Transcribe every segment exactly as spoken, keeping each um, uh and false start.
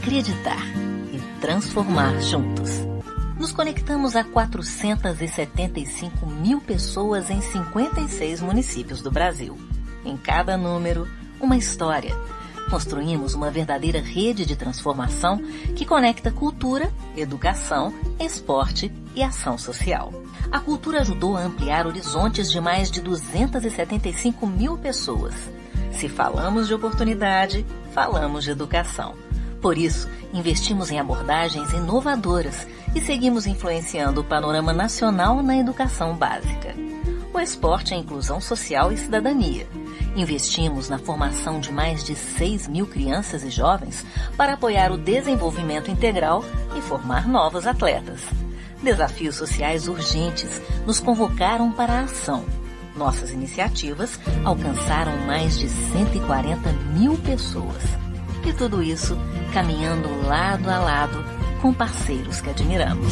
acreditar e transformar juntos. Nos conectamos a quatrocentas e setenta e cinco mil pessoas em cinquenta e seis municípios do Brasil. Em cada número, uma história. Construímos uma verdadeira rede de transformação que conecta cultura, educação, esporte e ação social. A cultura ajudou a ampliar horizontes de mais de duzentas e setenta e cinco mil pessoas. Se falamos de oportunidade, falamos de educação. Por isso, investimos em abordagens inovadoras e seguimos influenciando o panorama nacional na educação básica. O esporte é inclusão social e cidadania. Investimos na formação de mais de seis mil crianças e jovens para apoiar o desenvolvimento integral e formar novos atletas. Desafios sociais urgentes nos convocaram para a ação. Nossas iniciativas alcançaram mais de cento e quarenta mil pessoas. E tudo isso caminhando lado a lado com parceiros que admiramos.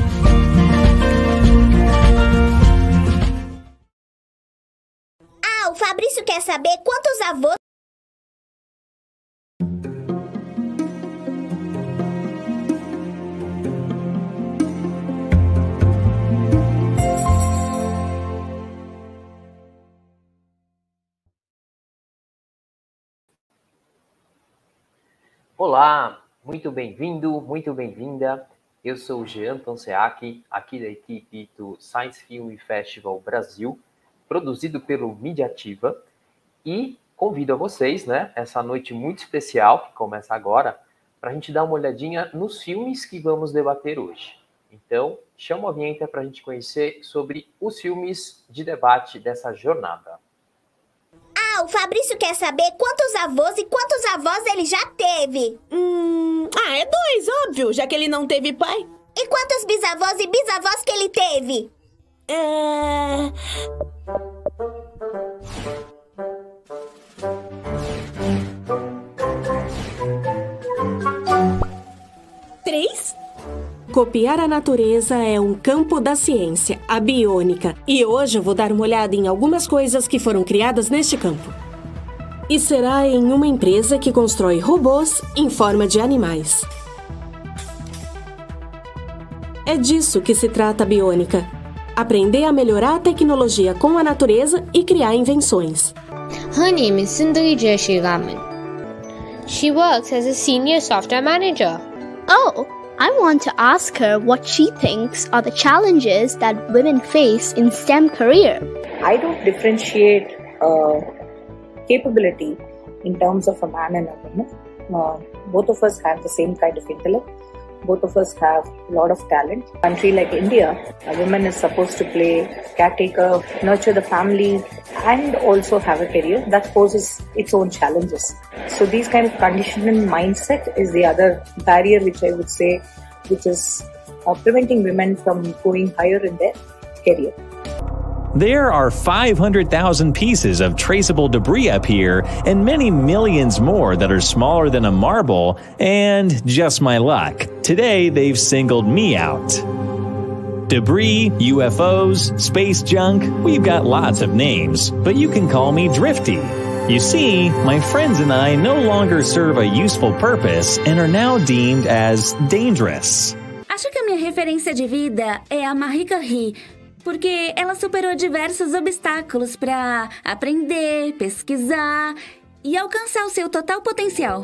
Ah, o Fabrício quer saber quantos avós... Olá, muito bem-vindo, muito bem-vinda. Eu sou o Jean Tonseac, aqui da equipe do Science Film Festival Brasil, produzido pelo Mediativa, e convido a vocês, né, essa noite muito especial, que começa agora, para a gente dar uma olhadinha nos filmes que vamos debater hoje. Então, chamo a vinheta para a gente conhecer sobre os filmes de debate dessa jornada. Ah, o Fabrício quer saber quantos avós e quantos avós ele já teve. Hum, ah, é dois, óbvio, já que ele não teve pai. E quantos bisavós e bisavós que ele teve? É... Três? Copiar a natureza é um campo da ciência, a biônica. E hoje eu vou dar uma olhada em algumas coisas que foram criadas neste campo. E será em uma empresa que constrói robôs em forma de animais. É disso que se trata a biônica. Aprender a melhorar a tecnologia com a natureza e criar invenções. Her name is Sundari Jayashriraman. She works as a senior software manager. Oh! I want to ask her what she thinks are the challenges that women face in STEM career. I don't differentiate uh, capability in terms of a man and a woman. Uh, both of us have the same kind of intellect. Both of us have a lot of talent. In a country like India, a woman is supposed to play caretaker, nurture the family, and also have a career. That poses its own challenges. So these kind of conditioning mindset is the other barrier, which I would say, which is uh, preventing women from going higher in their career. There are five hundred thousand pieces of traceable debris up here, and many millions more that are smaller than a marble, and just my luck. Today, they've singled me out. Debris, U F Os, space junk, we've got lots of names, but you can call me Drifty. You see, my friends and I no longer serve a useful purpose and are now deemed as dangerous. Acho que a minha referência de vida é a Marie Curie, porque ela superou diversos obstáculos para aprender, pesquisar e alcançar o seu total potencial.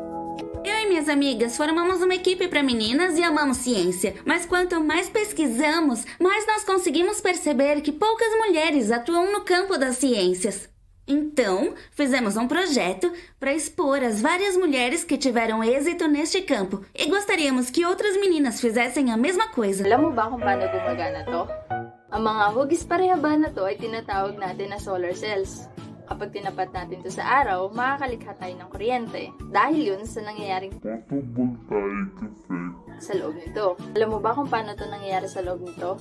Eu e minhas amigas formamos uma equipe para meninas e amamos ciência, mas quanto mais pesquisamos, mais nós conseguimos perceber que poucas mulheres atuam no campo das ciências. Então, fizemos um projeto para expor as várias mulheres que tiveram êxito neste campo e gostaríamos que outras meninas fizessem a mesma coisa. Alam mo ba kung paano gumagana to? Ang mga hugis parehaban na to ay tinatawag natin na solar cells. Kapag tinapat natin to sa araw, makakalikha tayo ng kuryente. Dahil yun sa nangyayaring photovoltaic effect sa loob nito. Alam mo ba kung paano to nangyayari sa loob nito?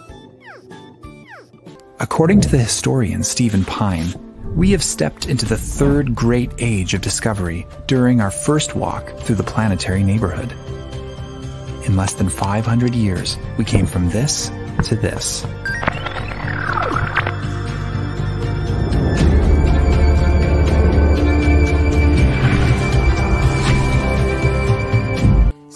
According to the historian Stephen Pine, we have stepped into the third great age of discovery during our first walk through the planetary neighborhood. In less than five hundred years, we came from this to this.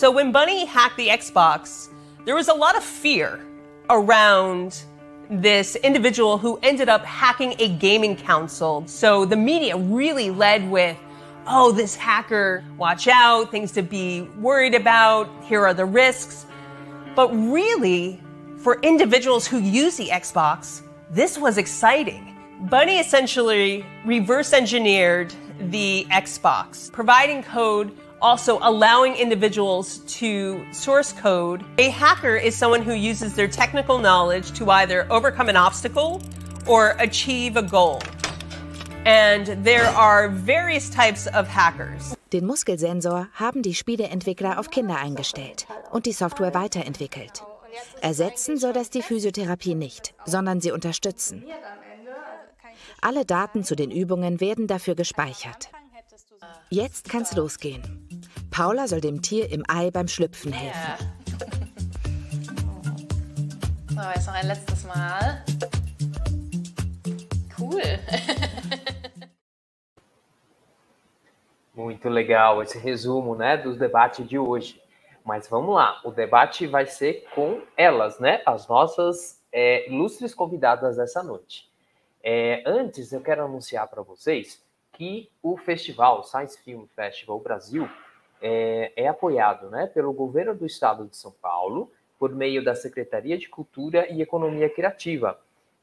So when Bunny hacked the Xbox, there was a lot of fear around this individual who ended up hacking a gaming console. So the media really led with, oh, this hacker, watch out, things to be worried about, here are the risks. But really, for individuals who use the Xbox, this was exciting. Bunny essentially reverse engineered the Xbox, providing code, also allowing individuals to source code. A hacker is someone who uses their technical knowledge to either overcome an obstacle or achieve a goal. And there are various types of hackers. Den Muskelsensor haben die Spieleentwickler auf Kinder eingestellt und die Software weiterentwickelt. Ersetzen soll das die Physiotherapie nicht, sondern sie unterstützen. Alle Daten zu den Übungen werden dafür gespeichert. Jetzt kann's losgehen. Paula soll dem Tier im Ei beim Schlüpfen helfen. So, jetzt noch ein letztes Mal. Cool. Muito legal esse resumo, né, dos debates de hoje. Mas vamos lá, o debate vai ser com elas, né, as nossas é, ilustres convidadas dessa noite. É, antes, eu quero anunciar para vocês que o festival Science Film Festival Brasil é, é apoiado, né, pelo governo do estado de São Paulo, por meio da Secretaria de Cultura e Economia Criativa.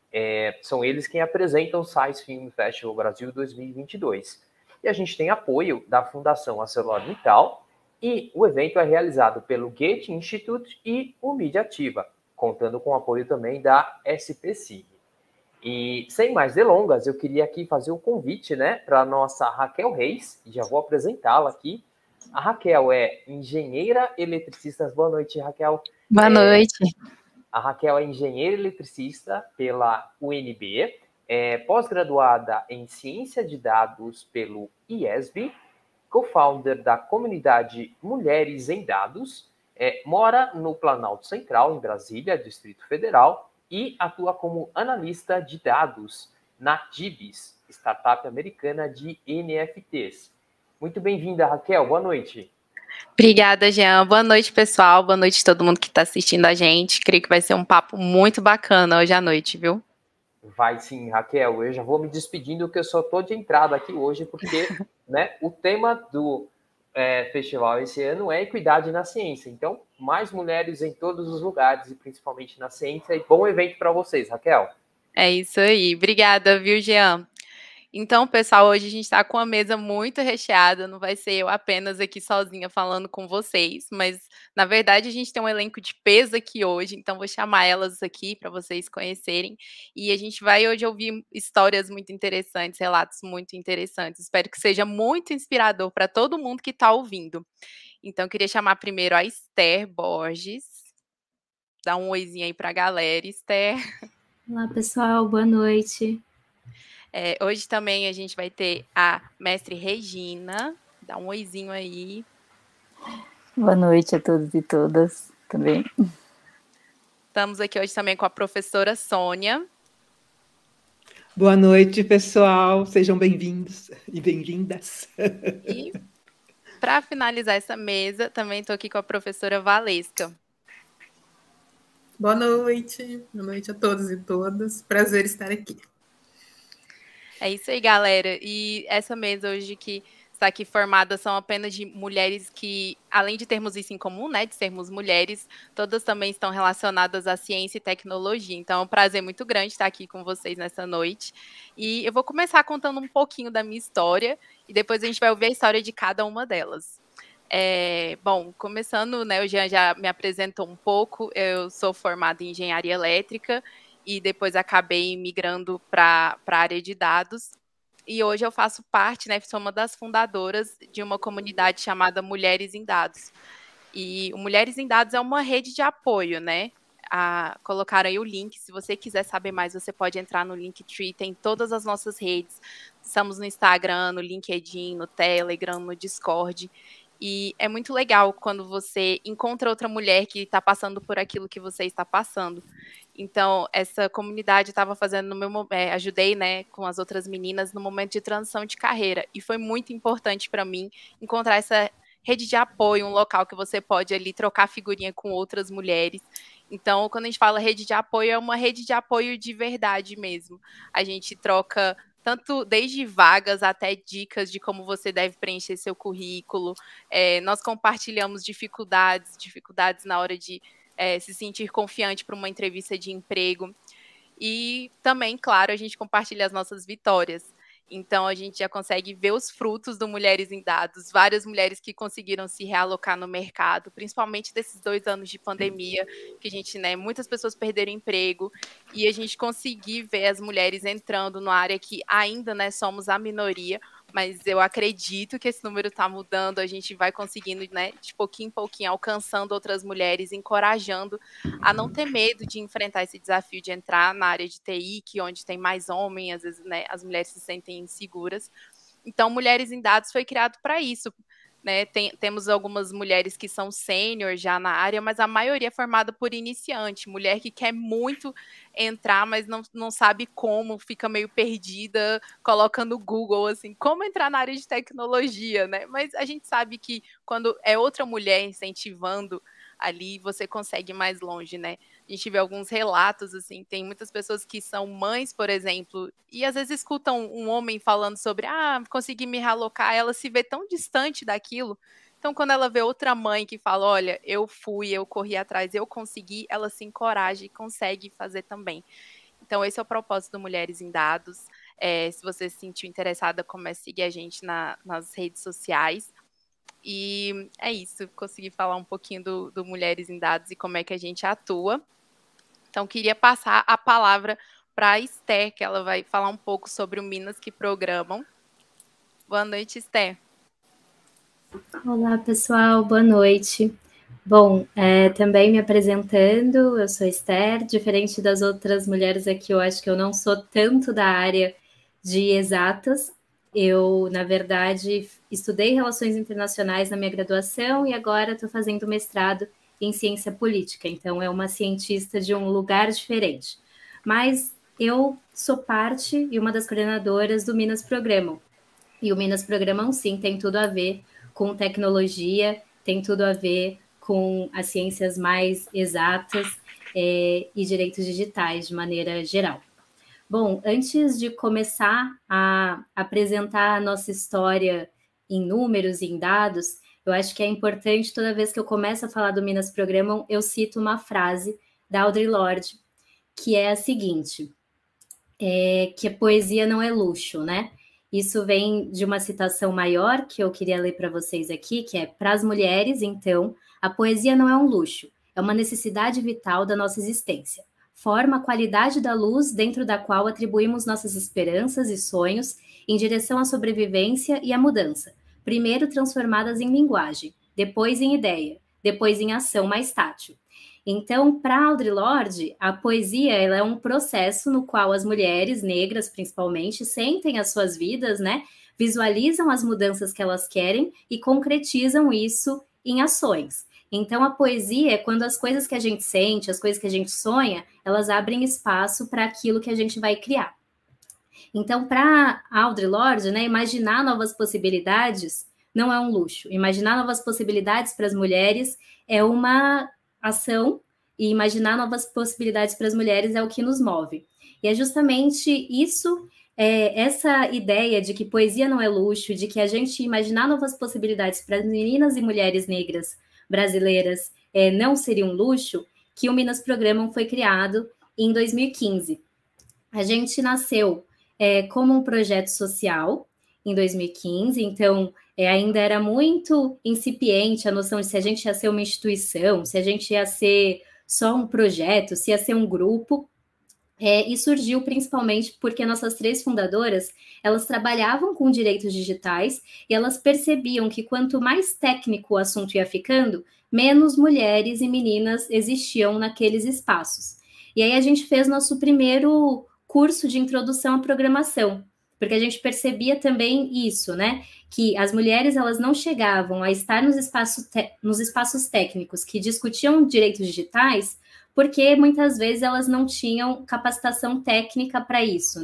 É, são eles quem apresentam o Science Film Festival Brasil dois mil e vinte e dois. E a gente tem apoio da Fundação ArcelorMittal e o evento é realizado pelo Goethe Institute e o Mídia Ativa, contando com o apoio também da S P C I G. E sem mais delongas, eu queria aqui fazer um convite, né, para a nossa Raquel Reis, e já vou apresentá-la aqui. A Raquel é engenheira eletricista. Boa noite, Raquel. Boa noite. É, a Raquel é engenheira eletricista pela U N B, é pós-graduada em Ciência de Dados pelo I E S B, co-founder da comunidade Mulheres em Dados, é, mora no Planalto Central, em Brasília, Distrito Federal, e atua como analista de dados na Dibs, startup americana de N F Ts. Muito bem-vinda, Raquel. Boa noite. Obrigada, Jean. Boa noite, pessoal. Boa noite a todo mundo que está assistindo a gente. Creio que vai ser um papo muito bacana hoje à noite, viu? Vai sim, Raquel. Eu já vou me despedindo, que eu só estou de entrada aqui hoje, porque né, o tema do é, festival esse ano é equidade na ciência. Então, mais mulheres em todos os lugares, e principalmente na ciência. E bom evento para vocês, Raquel. É isso aí. Obrigada, viu, Jean? Então, pessoal, hoje a gente está com uma mesa muito recheada, não vai ser eu apenas aqui sozinha falando com vocês, mas, na verdade, a gente tem um elenco de peso aqui hoje, então vou chamar elas aqui para vocês conhecerem, e a gente vai hoje ouvir histórias muito interessantes, relatos muito interessantes, espero que seja muito inspirador para todo mundo que está ouvindo. Então, eu queria chamar primeiro a Esther Borges, dá um oizinho aí para a galera, Esther. Olá, pessoal, boa noite. É, hoje também a gente vai ter a mestre Regina. Dá um oizinho aí. Boa noite a todos e todas também. Estamos aqui hoje também com a professora Sônia. Boa noite, pessoal. Sejam bem-vindos e bem-vindas. E para finalizar essa mesa, também estou aqui com a professora Valesca. Boa noite. Boa noite a todos e todas. Prazer estar aqui. É isso aí, galera. E essa mesa hoje que está aqui formada são apenas de mulheres que, além de termos isso em comum, né, de sermos mulheres, todas também estão relacionadas à ciência e tecnologia. Então, é um prazer muito grande estar aqui com vocês nessa noite. E eu vou começar contando um pouquinho da minha história e depois a gente vai ouvir a história de cada uma delas. É, bom, começando, né, o Jean já me apresentou um pouco. Eu sou formada em engenharia elétrica e depois acabei migrando para a área de dados. E hoje eu faço parte, né, sou uma das fundadoras de uma comunidade chamada Mulheres em Dados. E o Mulheres em Dados é uma rede de apoio, né? A, colocaram aí o link, se você quiser saber mais, você pode entrar no Linktree, tem todas as nossas redes. Estamos no Instagram, no LinkedIn, no Telegram, no Discord. E é muito legal quando você encontra outra mulher que está passando por aquilo que você está passando. Então, essa comunidade estava fazendo no meu é, ajudei, né, com as outras meninas no momento de transição de carreira. E foi muito importante para mim encontrar essa rede de apoio, um local que você pode ali trocar figurinha com outras mulheres. Então, quando a gente fala rede de apoio, é uma rede de apoio de verdade mesmo. A gente troca tanto desde vagas até dicas de como você deve preencher seu currículo. É, nós compartilhamos dificuldades, dificuldades na hora de é, se sentir confiante para uma entrevista de emprego. E também, claro, a gente compartilha as nossas vitórias. Então, a gente já consegue ver os frutos do Mulheres em Dados, várias mulheres que conseguiram se realocar no mercado, principalmente desses dois anos de pandemia, que a gente, né, muitas pessoas perderam emprego, e a gente conseguir ver as mulheres entrando numa área que ainda, né, somos a minoria, mas eu acredito que esse número está mudando, a gente vai conseguindo, né, de pouquinho em pouquinho, alcançando outras mulheres, encorajando a não ter medo de enfrentar esse desafio de entrar na área de T I, que onde tem mais homens, às vezes, né, as mulheres se sentem inseguras. Então, Mulheres em Dados foi criado para isso, né? Tem, temos algumas mulheres que são sênior já na área, mas a maioria é formada por iniciante, mulher que quer muito entrar, mas não, não sabe como, fica meio perdida, coloca no Google, assim, como entrar na área de tecnologia, né? Mas a gente sabe que quando é outra mulher incentivando ali, você consegue ir mais longe, né? A gente vê alguns relatos, assim, tem muitas pessoas que são mães, por exemplo, e às vezes escutam um homem falando sobre, ah, consegui me realocar, ela se vê tão distante daquilo. Então, quando ela vê outra mãe que fala, olha, eu fui, eu corri atrás, eu consegui, ela se encoraja e consegue fazer também. Então, esse é o propósito do Mulheres em Dados. É, se você se sentiu interessada, comece a seguir a gente na, nas redes sociais. E é isso, consegui falar um pouquinho do, do Mulheres em Dados e como é que a gente atua. Então, queria passar a palavra para a Esther, que ela vai falar um pouco sobre o Minas que Programam. Boa noite, Esther. Olá, pessoal, boa noite. Bom, é, também me apresentando, eu sou Esther, diferente das outras mulheres aqui, eu acho que eu não sou tanto da área de exatas. Eu, na verdade, estudei Relações Internacionais na minha graduação e agora estou fazendo mestrado em Ciência Política, então é uma cientista de um lugar diferente. Mas eu sou parte e uma das coordenadoras do Minas Programam. E o Minas Programam, sim, tem tudo a ver com tecnologia, tem tudo a ver com as ciências mais exatas é, e direitos digitais, de maneira geral. Bom, antes de começar a apresentar a nossa história em números e em dados, eu acho que é importante, toda vez que eu começo a falar do Minas Programam, eu cito uma frase da Audre Lorde, que é a seguinte, é, que a poesia não é luxo, né? Isso vem de uma citação maior que eu queria ler para vocês aqui, que é: para as mulheres, então, a poesia não é um luxo, é uma necessidade vital da nossa existência. Forma a qualidade da luz dentro da qual atribuímos nossas esperanças e sonhos em direção à sobrevivência e à mudança, primeiro transformadas em linguagem, depois em ideia, depois em ação mais tátil. Então, para Audre Lorde, a poesia ela é um processo no qual as mulheres negras, principalmente, sentem as suas vidas, né? Visualizam as mudanças que elas querem e concretizam isso em ações. Então, a poesia é quando as coisas que a gente sente, as coisas que a gente sonha, elas abrem espaço para aquilo que a gente vai criar. Então, para Audre Lorde, né, imaginar novas possibilidades não é um luxo. Imaginar novas possibilidades para as mulheres é uma ação, e imaginar novas possibilidades para as mulheres é o que nos move. E é justamente isso, é, essa ideia de que poesia não é luxo, de que a gente imaginar novas possibilidades para as meninas e mulheres negras brasileiras é, não seria um luxo, que o Minas Programam foi criado em dois mil e quinze. A gente nasceu é, como um projeto social em dois mil e quinze, então é, ainda era muito incipiente a noção de se a gente ia ser uma instituição, se a gente ia ser só um projeto, se ia ser um grupo, é, e surgiu principalmente porque nossas três fundadoras, elas trabalhavam com direitos digitais e elas percebiam que quanto mais técnico o assunto ia ficando, menos mulheres e meninas existiam naqueles espaços. E aí a gente fez nosso primeiro curso de introdução à programação, porque a gente percebia também isso, né? Que as mulheres elas não chegavam a estar nos espaços, nos espaços técnicos que discutiam direitos digitais, porque muitas vezes elas não tinham capacitação técnica para isso, né?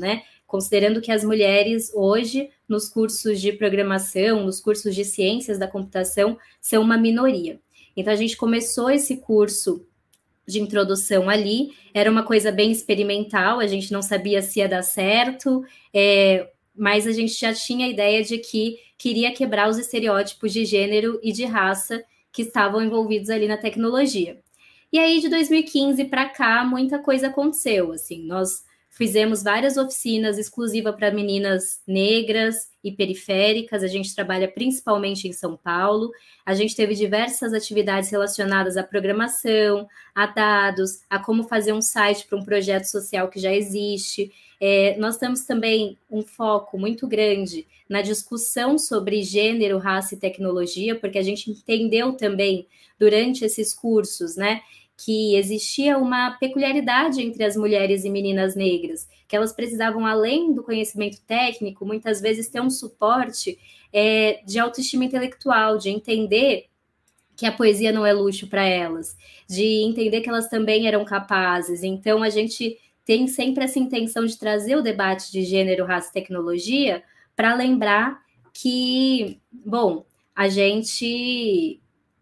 considerando que as mulheres hoje, nos cursos de programação, nos cursos de ciências da computação, são uma minoria. Então, a gente começou esse curso de introdução ali, era uma coisa bem experimental, a gente não sabia se ia dar certo, é, mas a gente já tinha a ideia de que queria quebrar os estereótipos de gênero e de raça que estavam envolvidos ali na tecnologia. E aí, de dois mil e quinze para cá, muita coisa aconteceu, assim, nós fizemos várias oficinas exclusivas para meninas negras e periféricas, a gente trabalha principalmente em São Paulo, a gente teve diversas atividades relacionadas à programação, a dados, a como fazer um site para um projeto social que já existe. É, nós temos também um foco muito grande na discussão sobre gênero, raça e tecnologia, porque a gente entendeu também durante esses cursos, né, que existia uma peculiaridade entre as mulheres e meninas negras, que elas precisavam, além do conhecimento técnico, muitas vezes ter um suporte é, de autoestima intelectual, de entender que a poesia não é luxo para elas, de entender que elas também eram capazes. Então, a gente tem sempre essa intenção de trazer o debate de gênero, raça e tecnologia para lembrar que, bom, a gente...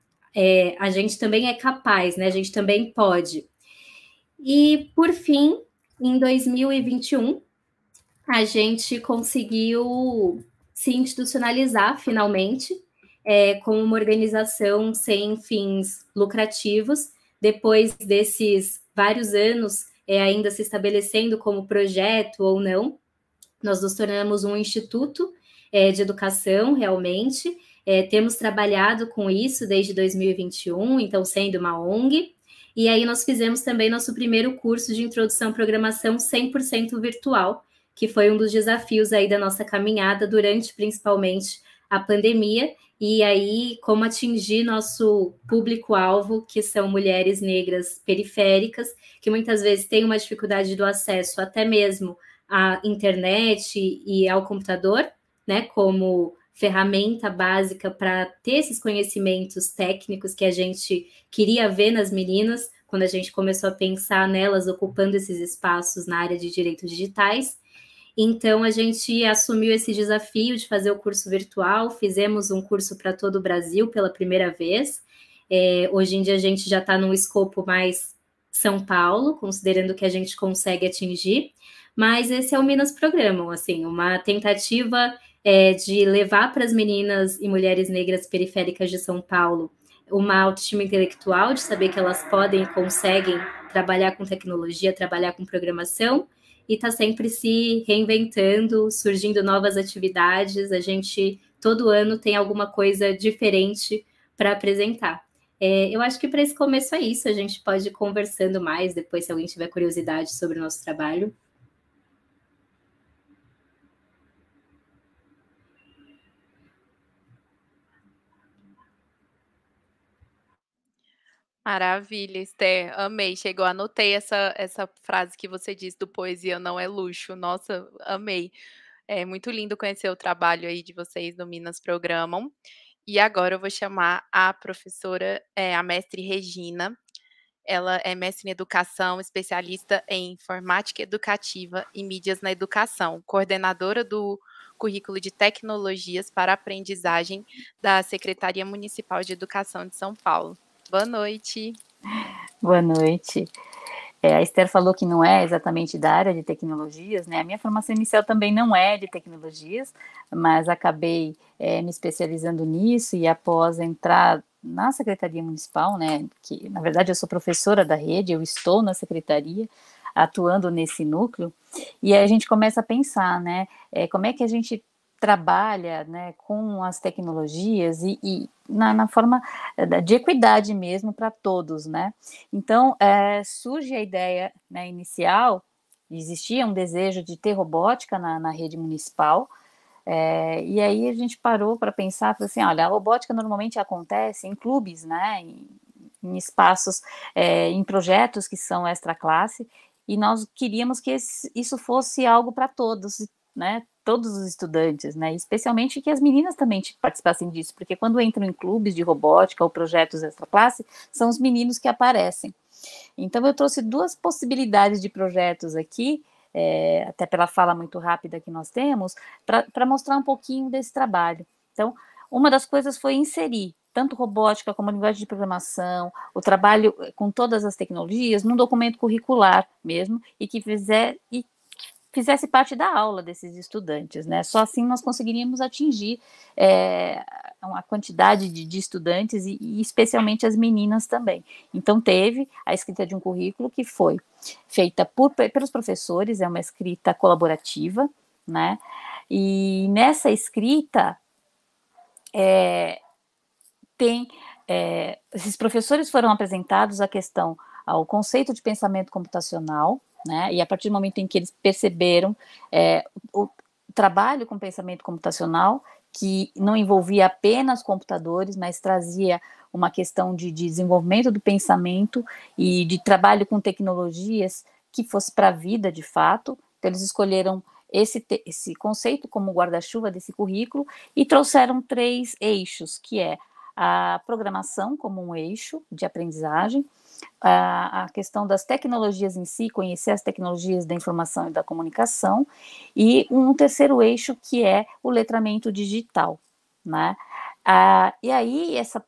É, a gente também é capaz, né? A gente também pode. E, por fim, em dois mil e vinte e um, a gente conseguiu se institucionalizar, finalmente, é, como uma organização sem fins lucrativos, depois desses vários anos é, ainda se estabelecendo como projeto ou não. Nós nos tornamos um instituto é, de educação, realmente. É, temos trabalhado com isso desde dois mil e vinte e um, então sendo uma O N G, e aí nós fizemos também nosso primeiro curso de introdução à programação cem por cento virtual, que foi um dos desafios aí da nossa caminhada durante principalmente a pandemia, e aí como atingir nosso público-alvo, que são mulheres negras periféricas, que muitas vezes têm uma dificuldade do acesso até mesmo à internet e ao computador, né, como ferramenta básica para ter esses conhecimentos técnicos que a gente queria ver nas meninas, quando a gente começou a pensar nelas ocupando esses espaços na área de direitos digitais. Então, a gente assumiu esse desafio de fazer o curso virtual, fizemos um curso para todo o Brasil pela primeira vez. É, hoje em dia, a gente já está num escopo mais São Paulo, considerando que a gente consegue atingir, mas esse é o Minas Programam, assim, uma tentativa É, de levar para as meninas e mulheres negras periféricas de São Paulo uma autoestima intelectual, de saber que elas podem e conseguem trabalhar com tecnologia, trabalhar com programação, e está sempre se reinventando, surgindo novas atividades. A gente, todo ano, tem alguma coisa diferente para apresentar. É, eu acho que para esse começo é isso, a gente pode ir conversando mais depois, se alguém tiver curiosidade sobre o nosso trabalho. Maravilha, Esther, amei, chegou, anotei essa, essa frase que você disse do poesia não é luxo, nossa, amei. É muito lindo conhecer o trabalho aí de vocês do Minas Programam. E agora eu vou chamar a professora, é, a mestre Regina. Ela é mestre em educação, especialista em informática educativa e mídias na educação, coordenadora do currículo de tecnologias para aprendizagem da Secretaria Municipal de Educação de São Paulo. Boa noite. Boa noite. É, a Esther falou que não é exatamente da área de tecnologias, né? A minha formação inicial também não é de tecnologias, mas acabei é, me especializando nisso e após entrar na Secretaria Municipal, né? Que na verdade eu sou professora da rede, eu estou na Secretaria, atuando nesse núcleo, e aí a gente começa a pensar, né? É, como é que a gente trabalha, né, com as tecnologias e, e na, na forma de equidade mesmo para todos, né? Então, é, surge a ideia, né, inicial, existia um desejo de ter robótica na, na rede municipal, é, e aí a gente parou para pensar, falou assim, olha, a robótica normalmente acontece em clubes, né, em, em espaços, é, em projetos que são extra classe, e nós queríamos que esse, isso fosse algo para todos, né, todos os estudantes, né, especialmente que as meninas também participassem disso, porque quando entram em clubes de robótica ou projetos extra classe, são os meninos que aparecem. Então eu trouxe duas possibilidades de projetos aqui, é, até pela fala muito rápida que nós temos, para mostrar um pouquinho desse trabalho. Então, uma das coisas foi inserir tanto robótica como linguagem de programação, o trabalho com todas as tecnologias, num documento curricular mesmo, e que fizer, e fizesse parte da aula desses estudantes, né? Só assim nós conseguiríamos atingir é, uma quantidade de, de estudantes, e, e especialmente as meninas também. Então, teve a escrita de um currículo que foi feita por, pelos professores, é uma escrita colaborativa, né? E nessa escrita, é, tem, é, esses professores foram apresentados a questão, ao conceito de pensamento computacional, né, e a partir do momento em que eles perceberam é, o trabalho com pensamento computacional, que não envolvia apenas computadores, mas trazia uma questão de, de desenvolvimento do pensamento e de trabalho com tecnologias que fosse para a vida, de fato. Então, eles escolheram esse, esse conceito como guarda-chuva desse currículo e trouxeram três eixos, que é a programação como um eixo de aprendizagem, a, a questão das tecnologias em si, conhecer as tecnologias da informação e da comunicação, e um terceiro eixo que é o letramento digital, né? Ah, e aí, essa,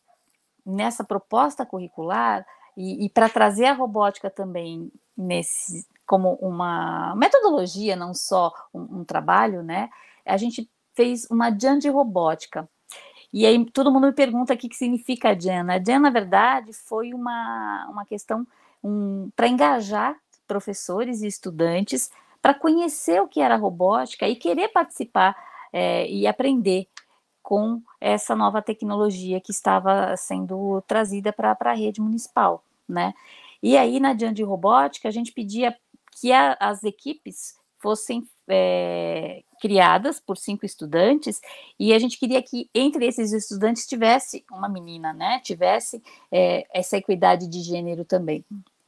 nessa proposta curricular, e, e para trazer a robótica também nesse, como uma metodologia, não só um, um trabalho, né? A gente fez uma jam de robótica. E aí todo mundo me pergunta o que, que significa a jam. A jam, na verdade, foi uma, uma questão um, para engajar professores e estudantes para conhecer o que era robótica e querer participar é, e aprender com essa nova tecnologia que estava sendo trazida para a rede municipal, né? E aí, na jam de robótica, a gente pedia que a, as equipes fossem é, criadas por cinco estudantes, e a gente queria que entre esses estudantes tivesse uma menina, né, tivesse é, essa equidade de gênero também.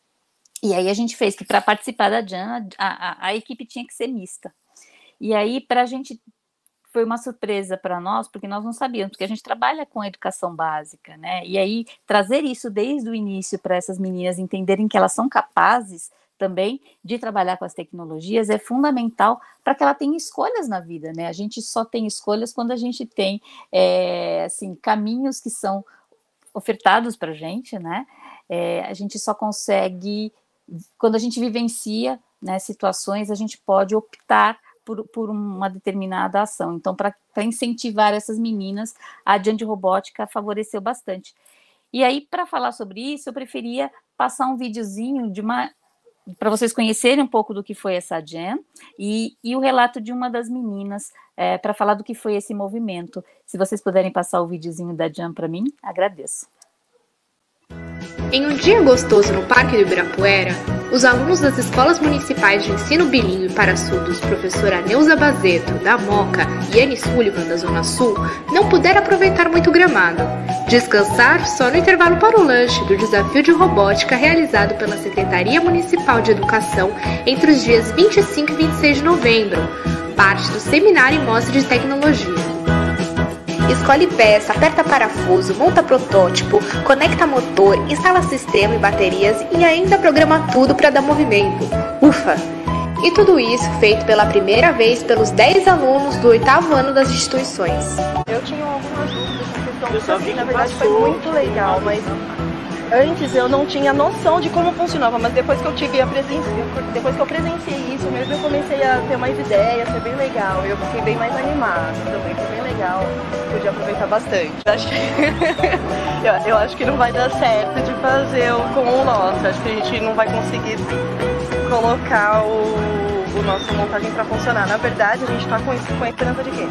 E aí a gente fez que para participar da jam, a, a, a equipe tinha que ser mista. E aí para a gente foi uma surpresa para nós, porque nós não sabíamos, porque a gente trabalha com a educação básica, né, e aí trazer isso desde o início para essas meninas entenderem que elas são capazes também de trabalhar com as tecnologias é fundamental para que ela tenha escolhas na vida, né? A gente só tem escolhas quando a gente tem é, assim, caminhos que são ofertados para a gente, né? É, a gente só consegue, quando a gente vivencia, né, situações, a gente pode optar por, por uma determinada ação. Então, para incentivar essas meninas, a jam de robótica favoreceu bastante. E aí, para falar sobre isso, eu preferia passar um videozinho de uma para vocês conhecerem um pouco do que foi essa jam, e, e o relato de uma das meninas, é, para falar do que foi esse movimento. Se vocês puderem passar o videozinho da jam para mim, agradeço. Em um dia gostoso no Parque do Ibirapuera, os alunos das escolas municipais de ensino bilíngue para surdos, professora Neuza Bazeto, da Moca, e Anne Sullivan, da Zona Sul, não puderam aproveitar muito o gramado. Descansar só no intervalo para o lanche do desafio de robótica realizado pela Secretaria Municipal de Educação entre os dias vinte e cinco e vinte e seis de novembro, parte do seminário e mostra de tecnologia. Escolhe peça, aperta parafuso, monta protótipo, conecta motor, instala sistema e baterias e ainda programa tudo para dar movimento. Ufa! E tudo isso feito pela primeira vez pelos dez alunos do oitavo ano das instituições. Eu tinha algumas dúvidas na questão disso, na verdade foi muito legal, mas antes eu não tinha noção de como funcionava, mas depois que eu tive a presença, depois que eu presenciei isso mesmo, eu comecei a ter mais ideias, foi bem legal, eu fiquei bem mais animada também, foi bem legal, pude aproveitar bastante. Acho que eu, eu acho que não vai dar certo de fazer o, com o nosso, acho que a gente não vai conseguir colocar o, o nosso montagem para funcionar. Na verdade, a gente está com, com a esperança de quê?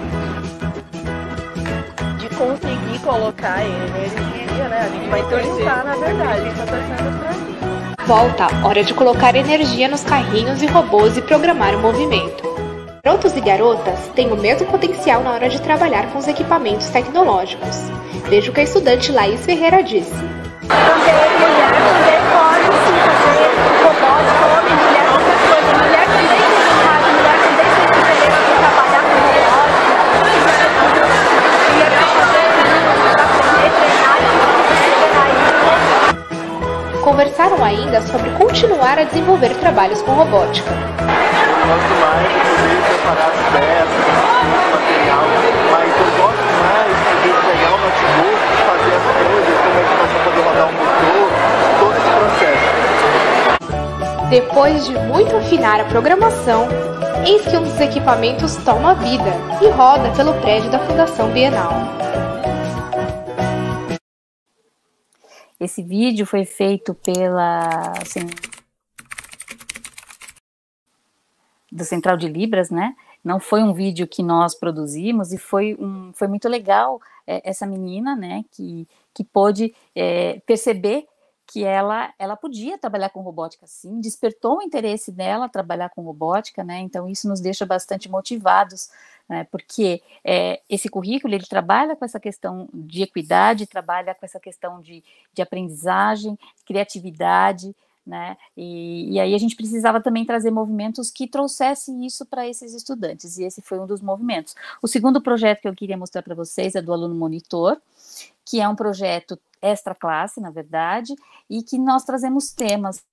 De conseguir colocar energia, né? A gente vai tentar, na verdade, a gente está torcendo para isso. Volta, hora de colocar energia nos carrinhos e robôs e programar o movimento. Garotos e garotas têm o mesmo potencial na hora de trabalhar com os equipamentos tecnológicos. Veja o que a estudante Laís Ferreira disse. Também mulher, mulher pode sim fazer robótica, homem, mulher, qualquer coisa. Mulher também tem vontade, mulher também tem interesse em trabalhar com robótica. E é pra fazer, pra aprender, treinar e chegar aí. Conversaram ainda sobre continuar para desenvolver trabalhos com robótica. Eu gosto mais de poder preparar as peças, o material, mas eu gosto mais de poder pegar o notebook, fazer as coisas, como é que nós vamos poder rodar um motor, todo esse processo. Depois de muito afinar a programação, eis que um dos equipamentos toma vida e roda pelo prédio da Fundação Bienal. Esse vídeo foi feito pela assim, do Central de Libras, né? Não foi um vídeo que nós produzimos e foi, um, foi muito legal é, essa menina, né? Que, que pôde é, perceber que ela, ela podia trabalhar com robótica, sim, despertou o interesse dela trabalhar com robótica, né? Então isso nos deixa bastante motivados, né? Porque é, esse currículo ele trabalha com essa questão de equidade, trabalha com essa questão de, de aprendizagem, criatividade, né? E, e aí a gente precisava também trazer movimentos que trouxessem isso para esses estudantes, e esse foi um dos movimentos. O segundo projeto que eu queria mostrar para vocês é do Aluno Monitor, que é um projeto extra classe, na verdade, e que nós trazemos temas.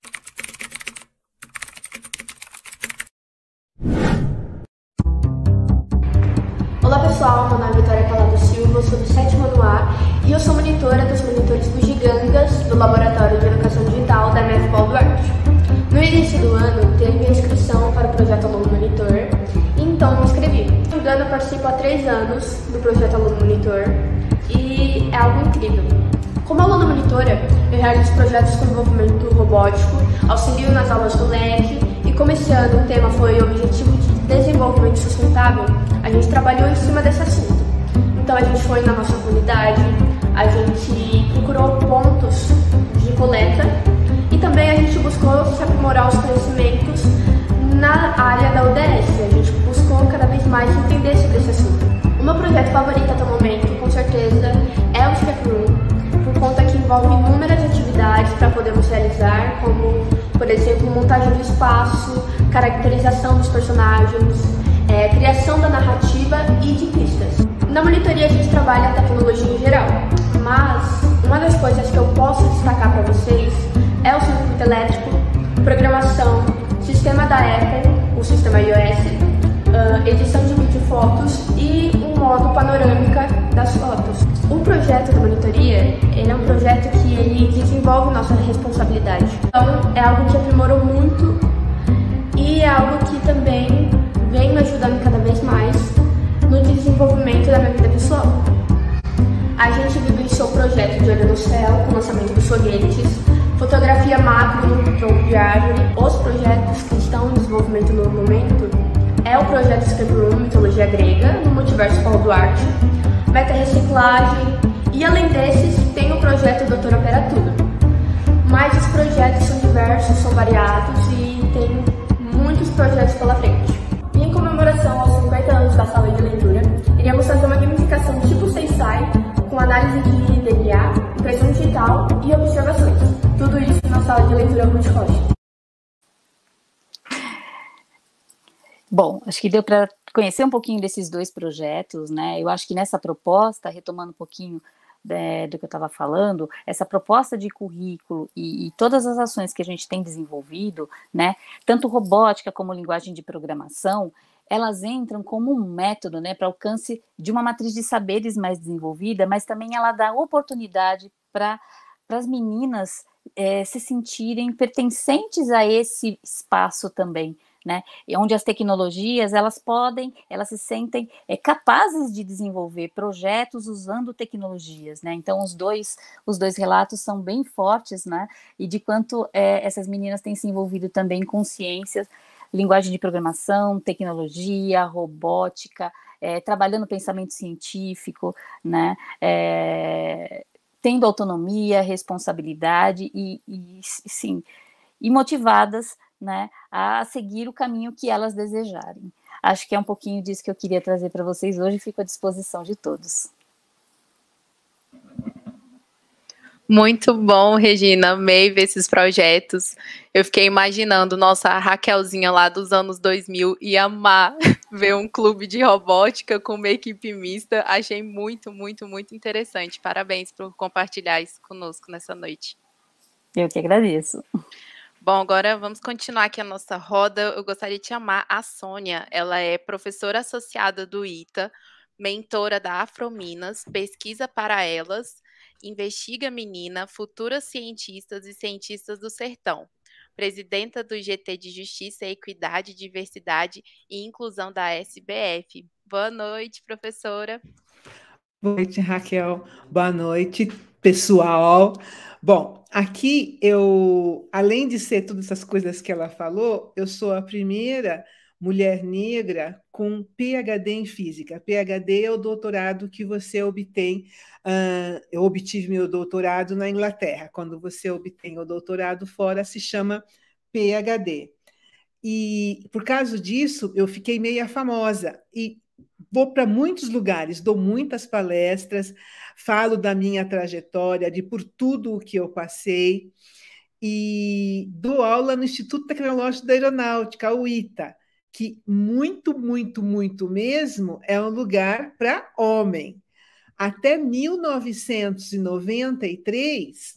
Olá pessoal, meu nome é Vitória Calado Silva, sou do sétimo ano A e eu sou monitora dos monitores bugigangas do Laboratório de Educação Digital da M F Paulo Duarte. No início do ano, teve a inscrição para o projeto Aluno Monitor, e então me inscrevi. No engano, eu participo há três anos do projeto Aluno Monitor e é algo incrível. Como aluna monitora, eu realizo projetos com envolvimento robótico, auxilio nas aulas do L E C, e como esse ano o tema foi Objetivo de Desenvolvimento Sustentável, a gente trabalhou em cima desse assunto. Então a gente foi na nossa comunidade, a gente procurou pontos de coleta e também a gente buscou se aprimorar os conhecimentos na área da U D S. A gente buscou cada vez mais entender sobre esse assunto. O meu projeto favorito até o momento, com certeza, é o Escape Room, por conta que envolve inúmeras atividades para podermos realizar, como, por exemplo, montagem do espaço, caracterização dos personagens, é, criação da narrativa e de pistas. Na monitoria a gente trabalha a tecnologia em geral, mas uma das coisas que eu posso destacar para vocês é o circuito elétrico, programação, sistema da Apple, o sistema iOS, uh, edição de vídeo e fotos e um modo panorâmica das fotos. O projeto da monitoria, ele é um projeto que ele desenvolve nossa responsabilidade. Então, é algo que aprimorou muito e é algo que também vem me ajudando cada vez mais no desenvolvimento da minha vida pessoal. A gente vivenciou o projeto de Olho no Céu, com o lançamento dos foguetes, fotografia macro no tronco de árvore. Os projetos que estão em desenvolvimento no momento é o projeto Escape Room, mitologia grega, no Multiverso Paulo Duarte, meta-reciclagem, e além desses, tem o projeto Doutor Opera Tudo. Mas os projetos são diversos, são variados e tem muitos projetos pela frente. E em comemoração aos cinquenta anos da sala de leitura, iríamos fazer uma gamificação tipo Seisai, com análise de D N A, impressão digital e observações. Tudo isso na sala de leitura Ruth Rocha. Bom, acho que deu para conhecer um pouquinho desses dois projetos, né? Eu acho que nessa proposta, retomando um pouquinho é, do que eu estava falando, essa proposta de currículo e, e todas as ações que a gente tem desenvolvido, né? Tanto robótica como linguagem de programação, elas entram como um método, né, para alcance de uma matriz de saberes mais desenvolvida, mas também ela dá oportunidade para as meninas é, se sentirem pertencentes a esse espaço também, né, onde as tecnologias, elas podem, elas se sentem é, capazes de desenvolver projetos usando tecnologias, né, então os dois, os dois relatos são bem fortes, né, e de quanto é, essas meninas têm se envolvido também com ciências, linguagem de programação, tecnologia, robótica, é, trabalhando pensamento científico, né, é, tendo autonomia, responsabilidade e, e sim, e motivadas, né, a seguir o caminho que elas desejarem. Acho que é um pouquinho disso que eu queria trazer para vocês hoje, fico à disposição de todos. Muito bom, Regina, amei ver esses projetos. Eu fiquei imaginando, nossa, a Raquelzinha lá dos anos dois mil ia amar ver um clube de robótica com uma equipe mista. Achei muito, muito, muito interessante. Parabéns por compartilhar isso conosco nessa noite. Eu que agradeço. Bom, agora vamos continuar aqui a nossa roda. Eu gostaria de chamar a Sônia. Ela é professora associada do I T A, mentora da Afrominas, pesquisa para elas, investiga menina, futuras cientistas e cientistas do sertão, presidenta do G T de Justiça, Equidade, Diversidade e Inclusão da S B F. Boa noite, professora. Boa noite, Raquel. Boa noite, pessoal. Bom, aqui eu, além de ser todas essas coisas que ela falou, eu sou a primeira mulher negra com P H D em física. P H D é o doutorado que você obtém. Uh, eu obtive meu doutorado na Inglaterra. Quando você obtém o doutorado fora, se chama P H D. E por causa disso, eu fiquei meia famosa. E vou para muitos lugares, dou muitas palestras, falo da minha trajetória, de por tudo o que eu passei, e dou aula no Instituto Tecnológico da Aeronáutica, o I T A, que muito, muito, muito mesmo é um lugar para homem. Até mil novecentos e noventa e três,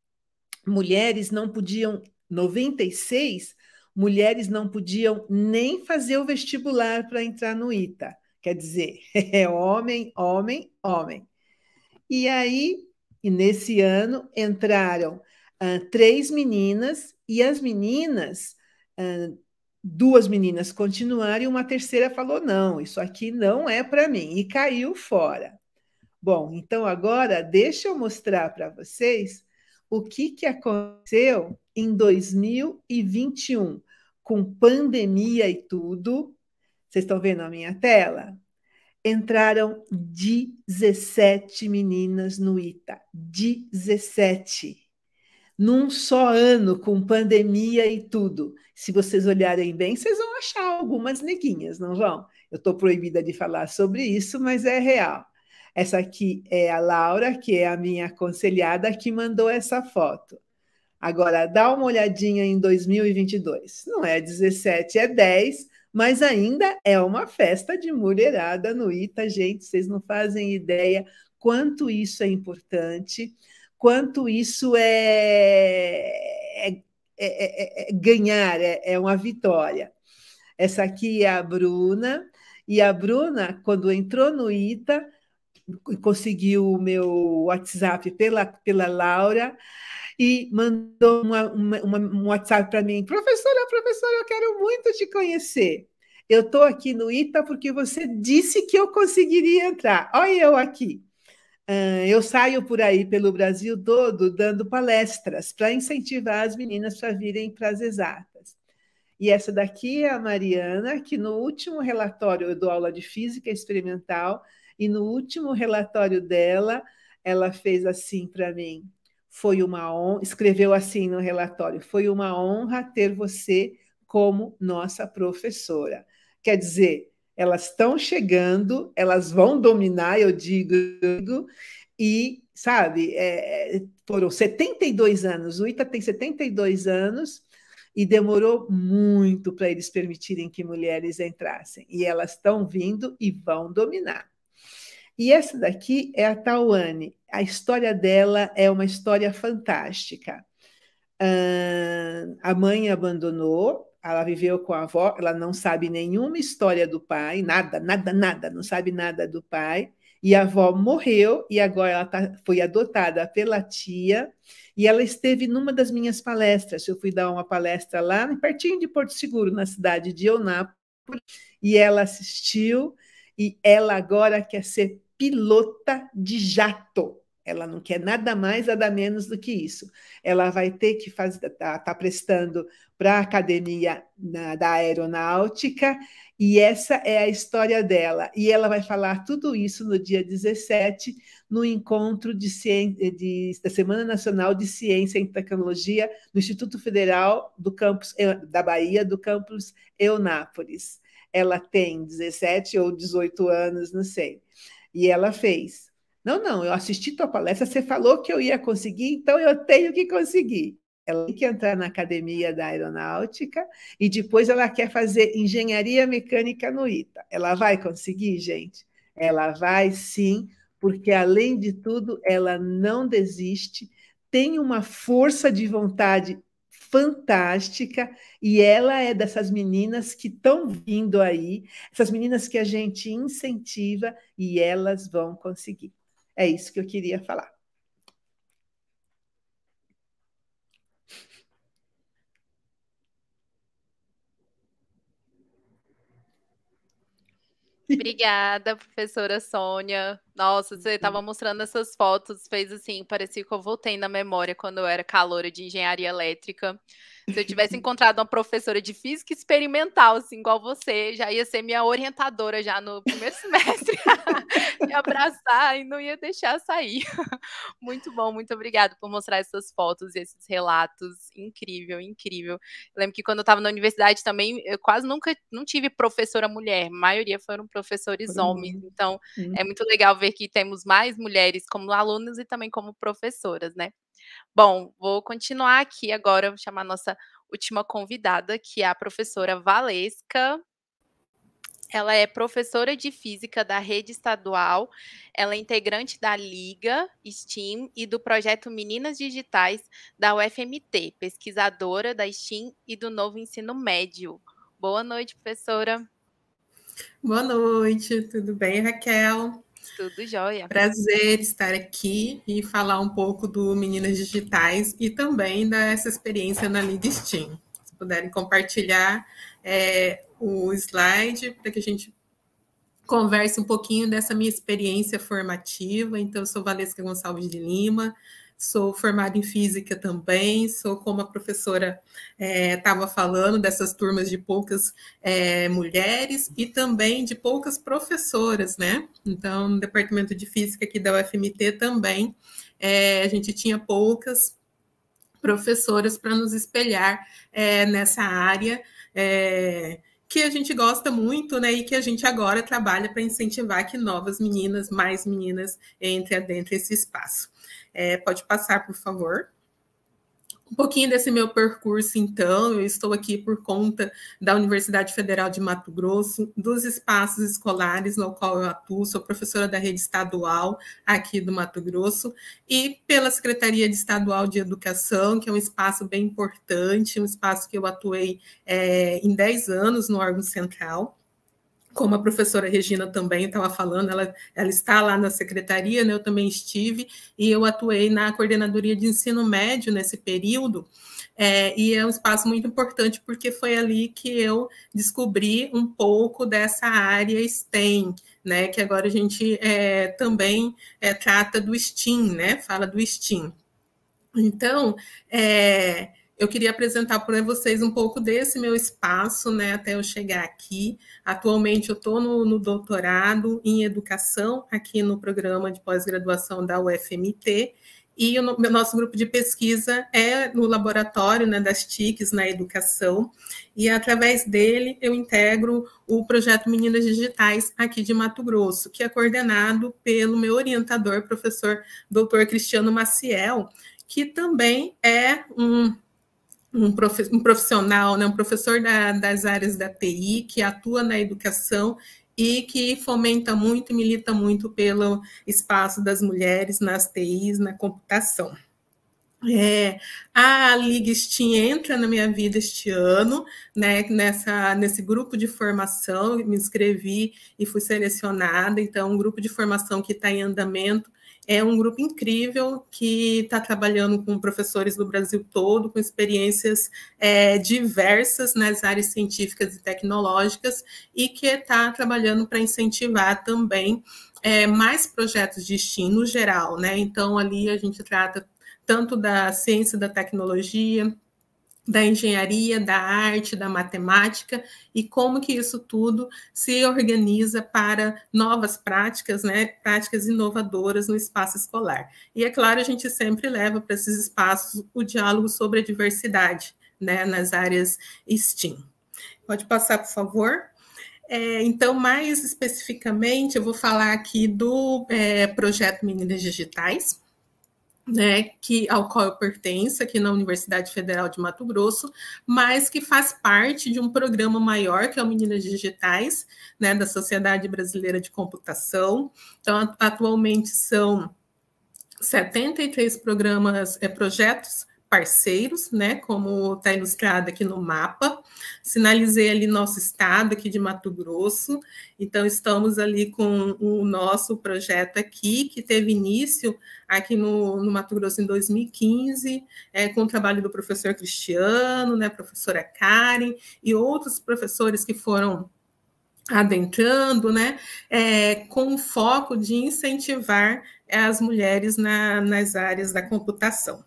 mulheres não podiam, noventa e seis, mulheres não podiam nem fazer o vestibular para entrar no I T A. Quer dizer, é homem, homem, homem. E aí, e nesse ano, entraram ah, três meninas, e as meninas, ah, duas meninas continuaram, e uma terceira falou, não, isso aqui não é para mim, e caiu fora. Bom, então agora deixa eu mostrar para vocês o que, que aconteceu em dois mil e vinte e um, com pandemia e tudo. Vocês estão vendo a minha tela? Entraram dezessete meninas no I T A. dezessete. Num só ano, com pandemia e tudo. Se vocês olharem bem, vocês vão achar algumas neguinhas, não vão? Eu estou proibida de falar sobre isso, mas é real. Essa aqui é a Laura, que é a minha aconselhada, que mandou essa foto. Agora, dá uma olhadinha em dois mil e vinte e dois. Não é dezessete, é dez, mas ainda é uma festa de mulherada no I T A, gente. Vocês não fazem ideia quanto isso é importante, quanto isso é, é, é, é, é ganhar, é, é uma vitória. Essa aqui é a Bruna, e a Bruna, quando entrou no I T A, conseguiu o meu WhatsApp pela, pela Laura, e mandou uma, uma, uma, um WhatsApp para mim. Professora, professora, eu quero muito te conhecer. Eu estou aqui no I T A porque você disse que eu conseguiria entrar. Olha eu aqui. Uh, eu saio por aí pelo Brasil todo dando palestras para incentivar as meninas para virem para as exatas. E essa daqui é a Mariana, que no último relatório, eu dou aula de física experimental, e no último relatório dela, ela fez assim para mim. Foi uma honra, escreveu assim no relatório, foi uma honra ter você como nossa professora. Quer dizer, elas estão chegando, elas vão dominar, eu digo, e, sabe, é, foram setenta e dois anos, o I T A tem setenta e dois anos, e demorou muito para eles permitirem que mulheres entrassem. E elas estão vindo e vão dominar. E essa daqui é a Tawane. A história dela é uma história fantástica. Uh, a mãe abandonou, ela viveu com a avó, ela não sabe nenhuma história do pai, nada, nada, nada, não sabe nada do pai. E a avó morreu, e agora ela tá, foi adotada pela tia, e ela esteve numa das minhas palestras. Eu fui dar uma palestra lá, pertinho de Porto Seguro, na cidade de Eunápolis, e ela assistiu, e ela agora quer ser pilota de jato. Ela não quer nada mais, nada menos do que isso. Ela vai ter que fazer, tá, tá prestando para a academia na, da aeronáutica, e essa é a história dela. E ela vai falar tudo isso no dia dezessete, no encontro de ciência, de, da Semana Nacional de Ciência e Tecnologia, no Instituto Federal do campus da Bahia, do campus Eunápolis. Ela tem dezessete ou dezoito anos, não sei. E ela fez. Não, não, eu assisti tua palestra, você falou que eu ia conseguir, então eu tenho que conseguir. Ela tem que entrar na Academia da Aeronáutica e depois ela quer fazer engenharia mecânica no I T A. Ela vai conseguir, gente? Ela vai sim, porque além de tudo, ela não desiste, tem uma força de vontade fantástica, e ela é dessas meninas que estão vindo aí, essas meninas que a gente incentiva e elas vão conseguir. É isso que eu queria falar. Obrigada, professora Sônia. Nossa, você estava mostrando essas fotos, fez assim, parecia que eu voltei na memória quando eu era caloura de engenharia elétrica. Se eu tivesse encontrado uma professora de física experimental, assim, igual você, já ia ser minha orientadora já no primeiro semestre. Me abraçar e não ia deixar sair. Muito bom, muito obrigada por mostrar essas fotos e esses relatos. Incrível, incrível. Eu lembro que quando eu estava na universidade também, eu quase nunca não tive professora mulher, a maioria foram professores Foram homens. homens. Então, Hum. é muito legal ver que temos mais mulheres como alunas e também como professoras, né? Bom, vou continuar aqui agora, vou chamar a nossa última convidada, que é a professora Valesca. Ela é professora de física da rede estadual, ela é integrante da Liga STEAM e do projeto Meninas Digitais da U F M T, pesquisadora da STEAM e do Novo Ensino Médio. Boa noite, professora. Boa noite, tudo bem, Raquel? Tudo jóia. Prazer estar aqui e falar um pouco do Meninas Digitais e também dessa experiência na Liga STEAM. Se puderem compartilhar é, o slide para que a gente converse um pouquinho dessa minha experiência formativa. Então, eu sou Valesca Gonçalves de Lima, sou formada em física também, sou, como a professora estava é, falando, dessas turmas de poucas é, mulheres e também de poucas professoras, né? Então, no departamento de física aqui da U F M T também, é, a gente tinha poucas professoras para nos espelhar é, nessa área, é, que a gente gosta muito, né, e que a gente agora trabalha para incentivar que novas meninas, mais meninas, entrem dentro desse espaço. É, pode passar, por favor. Um pouquinho desse meu percurso, então, eu estou aqui por conta da Universidade Federal de Mato Grosso, dos espaços escolares no qual eu atuo, sou professora da rede estadual aqui do Mato Grosso, e pela Secretaria de Estadual de Educação, que é um espaço bem importante, um espaço que eu atuei é, em dez anos no órgão central. Como a professora Regina também estava falando, ela, ela está lá na secretaria, né? Eu também estive, e eu atuei na coordenadoria de ensino médio nesse período, é, e é um espaço muito importante porque foi ali que eu descobri um pouco dessa área STEM, né? Que agora a gente é, também é, trata do STEAM, né? Fala do STEAM. Então, é, eu queria apresentar para vocês um pouco desse meu espaço, né, até eu chegar aqui. Atualmente eu estou no, no doutorado em educação, aqui no programa de pós-graduação da U F M T, e o no, nosso grupo de pesquisa é no laboratório, né, das T I Cs na educação, e através dele eu integro o projeto Meninas Digitais aqui de Mato Grosso, que é coordenado pelo meu orientador, professor doutor Cristiano Maciel, que também é um Um, prof, um profissional, né, um professor da, das áreas da T I, que atua na educação e que fomenta muito e milita muito pelo espaço das mulheres nas T Is, na computação. É, a Liga STEAM entra na minha vida este ano, né, nessa, nesse grupo de formação, me inscrevi e fui selecionada, então, um grupo de formação que está em andamento. É um grupo incrível que está trabalhando com professores do Brasil todo, com experiências é, diversas nas áreas científicas e tecnológicas, e que está trabalhando para incentivar também é, mais projetos de STEAM no geral, né? Então, ali a gente trata tanto da ciência e da tecnologia, da engenharia, da arte, da matemática, e como que isso tudo se organiza para novas práticas, né, práticas inovadoras no espaço escolar. E, é claro, a gente sempre leva para esses espaços o diálogo sobre a diversidade, né, nas áreas STEAM. Pode passar, por favor? É, então, mais especificamente, eu vou falar aqui do é, projeto Meninas Digitais, né, que, ao qual eu pertenço aqui na Universidade Federal de Mato Grosso, mas que faz parte de um programa maior, que é o Meninas Digitais, né, da Sociedade Brasileira de Computação. Então, atualmente são setenta e três programas, é, projetos parceiros, né, como está ilustrado aqui no mapa. Sinalizei ali nosso estado aqui de Mato Grosso, então estamos ali com o nosso projeto aqui, que teve início aqui no, no Mato Grosso em dois mil e quinze, é, com o trabalho do professor Cristiano, né, professora Karen, e outros professores que foram adentrando, né, é, com o foco de incentivar as mulheres na, nas áreas da computação.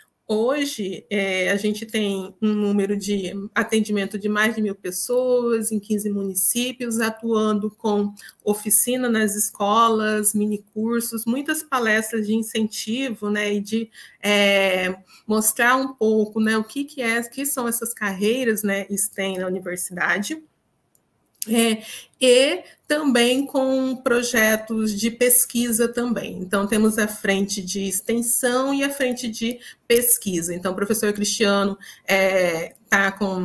Hoje, é, a gente tem um número de atendimento de mais de mil pessoas em quinze municípios, atuando com oficina nas escolas, minicursos, muitas palestras de incentivo, né, e de é, mostrar um pouco, né, o que, que, é, que são essas carreiras, né, S T E M na universidade. É, e também com projetos de pesquisa também. Então, temos a frente de extensão e a frente de pesquisa. Então, o professor Cristiano está é, com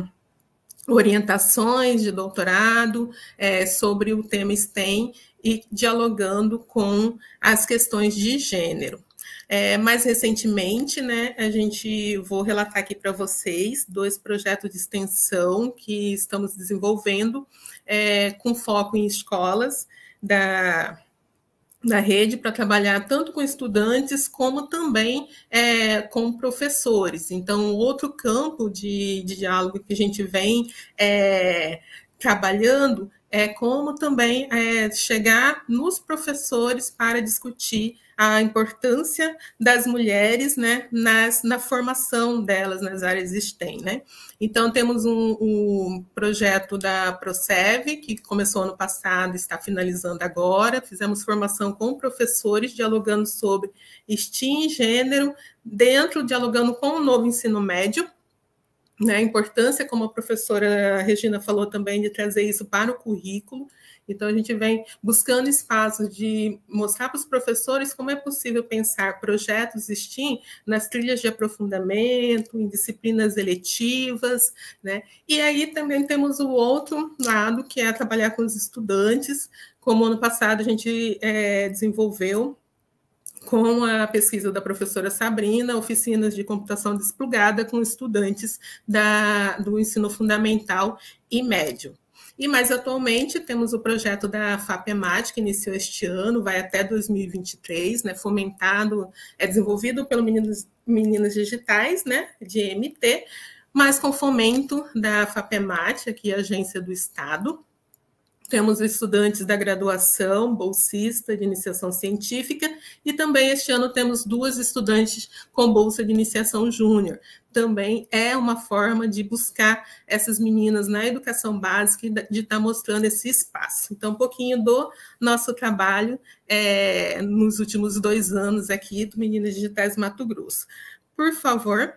orientações de doutorado é, sobre o tema S T E M e dialogando com as questões de gênero. É, mais recentemente, né, a gente vou relatar aqui para vocês dois projetos de extensão que estamos desenvolvendo é, com foco em escolas da, da rede para trabalhar tanto com estudantes como também é, com professores. Então, outro campo de, de diálogo que a gente vem é, trabalhando é como também é, chegar nos professores para discutir a importância das mulheres, né, nas, na formação delas nas áreas S T E M, né? Então, temos um, um projeto da Procev, que começou ano passado e está finalizando agora. Fizemos formação com professores, dialogando sobre S T E M e gênero, dentro, dialogando com o novo ensino médio, né, a importância, como a professora Regina falou também, de trazer isso para o currículo. Então, a gente vem buscando espaços de mostrar para os professores como é possível pensar projetos S T E M nas trilhas de aprofundamento, em disciplinas eletivas, né? E aí também temos o outro lado, que é trabalhar com os estudantes, como ano passado a gente é, desenvolveu com a pesquisa da professora Sabrina, oficinas de computação desplugada com estudantes da, do ensino fundamental e médio. E mais atualmente temos o projeto da FAPEMAT, que iniciou este ano, vai até dois mil e vinte e três, né, fomentado, é desenvolvido pelo Meninos, Meninas Digitais, né, de M T, mas com fomento da FAPEMAT, aqui a agência do Estado. Temos estudantes da graduação, bolsista de iniciação científica, e também este ano temos duas estudantes com bolsa de iniciação júnior. Também é uma forma de buscar essas meninas na educação básica e de estar mostrando esse espaço. Então, um pouquinho do nosso trabalho é, nos últimos dois anos aqui do Meninas Digitais Mato Grosso. Por favor.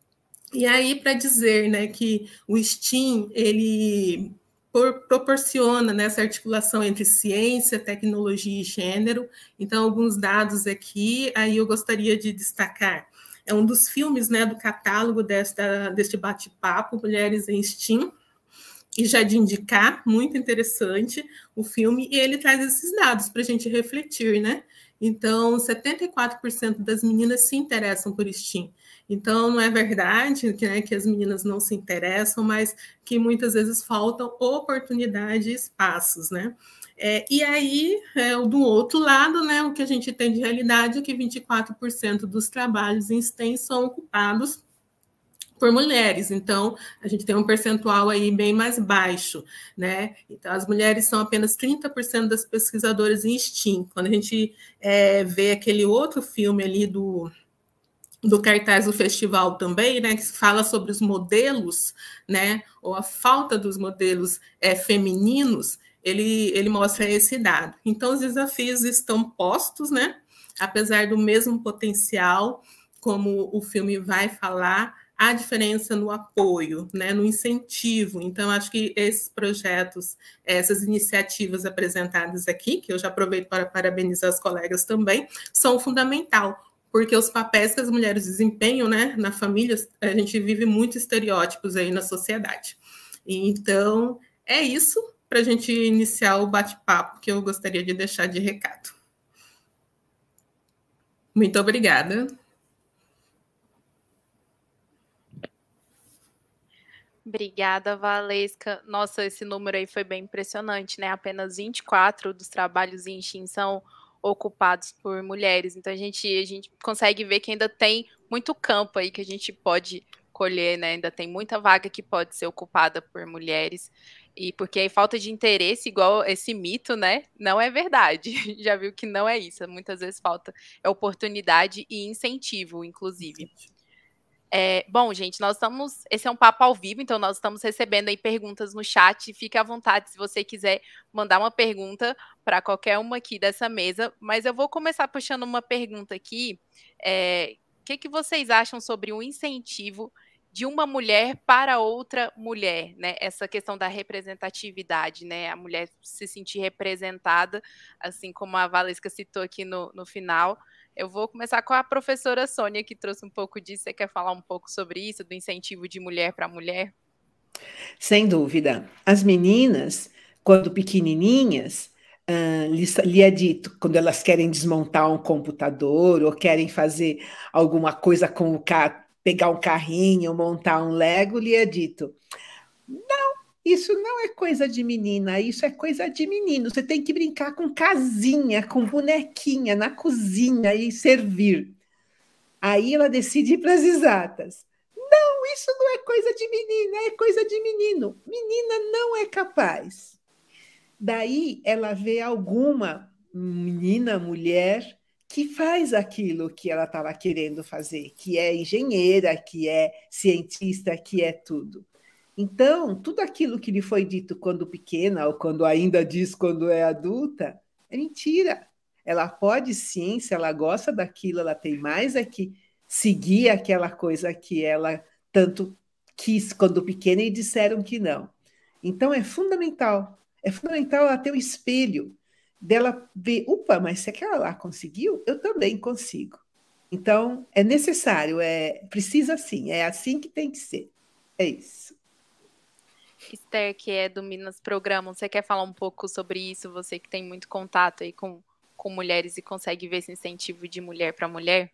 E aí, para dizer, né, que o S T E M, ele proporciona, né, essa articulação entre ciência, tecnologia e gênero. Então, alguns dados aqui, aí eu gostaria de destacar. É um dos filmes, né, do catálogo desta, deste bate-papo, Mulheres em S T E M, e já de indicar, muito interessante o filme, e ele traz esses dados para a gente refletir, né? Então, setenta e quatro por cento das meninas se interessam por S T E M. Então, não é verdade que, né, que as meninas não se interessam, mas que muitas vezes faltam oportunidade e espaços, né? É, e aí, é, do outro lado, né, o que a gente tem de realidade é que vinte e quatro por cento dos trabalhos em S T E M são ocupados por mulheres, então a gente tem um percentual aí bem mais baixo, né? Então as mulheres são apenas trinta por cento das pesquisadoras em S T E M. Quando a gente é, vê aquele outro filme ali do, do cartaz do festival também, né, que fala sobre os modelos, né, ou a falta dos modelos é, femininos, ele, ele mostra esse dado. Então os desafios estão postos, né? Apesar do mesmo potencial, como o filme vai falar, há diferença no apoio, né, no incentivo. Então, acho que esses projetos, essas iniciativas apresentadas aqui, que eu já aproveito para parabenizar as colegas também, são fundamental, porque os papéis que as mulheres desempenham, né, na família, a gente vive muitos estereótipos aí na sociedade. Então, é isso para a gente iniciar o bate-papo que eu gostaria de deixar de recado. Muito obrigada. Obrigada, Valesca. Nossa, esse número aí foi bem impressionante, né? Apenas vinte e quatro dos trabalhos em Steam são ocupados por mulheres. Então a gente, a gente consegue ver que ainda tem muito campo aí que a gente pode colher, né? Ainda tem muita vaga que pode ser ocupada por mulheres. E porque a falta de interesse, igual esse mito, né? Não é verdade. Já viu que não é isso. Muitas vezes falta oportunidade e incentivo, inclusive. É, bom, gente, nós estamos. Esse é um papo ao vivo, então nós estamos recebendo aí perguntas no chat. Fique à vontade se você quiser mandar uma pergunta para qualquer uma aqui dessa mesa. Mas eu vou começar puxando uma pergunta aqui. É, o que, que vocês acham sobre o incentivo de uma mulher para outra mulher, né? Essa questão da representatividade, né? A mulher se sentir representada, assim como a Valesca citou aqui no, no final. Eu vou começar com a professora Sônia, que trouxe um pouco disso. Você quer falar um pouco sobre isso, do incentivo de mulher para mulher? Sem dúvida. As meninas, quando pequenininhas, uh, lhe, lhe é dito, quando elas querem desmontar um computador ou querem fazer alguma coisa com o carro, pegar um carrinho, montar um Lego, lhe é dito, não, isso não é coisa de menina, isso é coisa de menino. Você tem que brincar com casinha, com bonequinha na cozinha e servir. Aí ela decide ir para as exatas. Não, isso não é coisa de menina, é coisa de menino. Menina não é capaz. Daí ela vê alguma menina, mulher, que faz aquilo que ela estava querendo fazer, que é engenheira, que é cientista, que é tudo. Então, tudo aquilo que lhe foi dito quando pequena, ou quando ainda diz quando é adulta, é mentira. Ela pode sim, se ela gosta daquilo, ela tem mais é que seguir aquela coisa que ela tanto quis quando pequena e disseram que não. Então, é fundamental. É fundamental ela ter um espelho dela ver, opa, mas se aquela lá conseguiu, eu também consigo. Então, é necessário, é, precisa sim, é assim que tem que ser. É isso. Esther, que é do Minas Programa, você quer falar um pouco sobre isso? Você que tem muito contato aí com, com mulheres e consegue ver esse incentivo de mulher para mulher?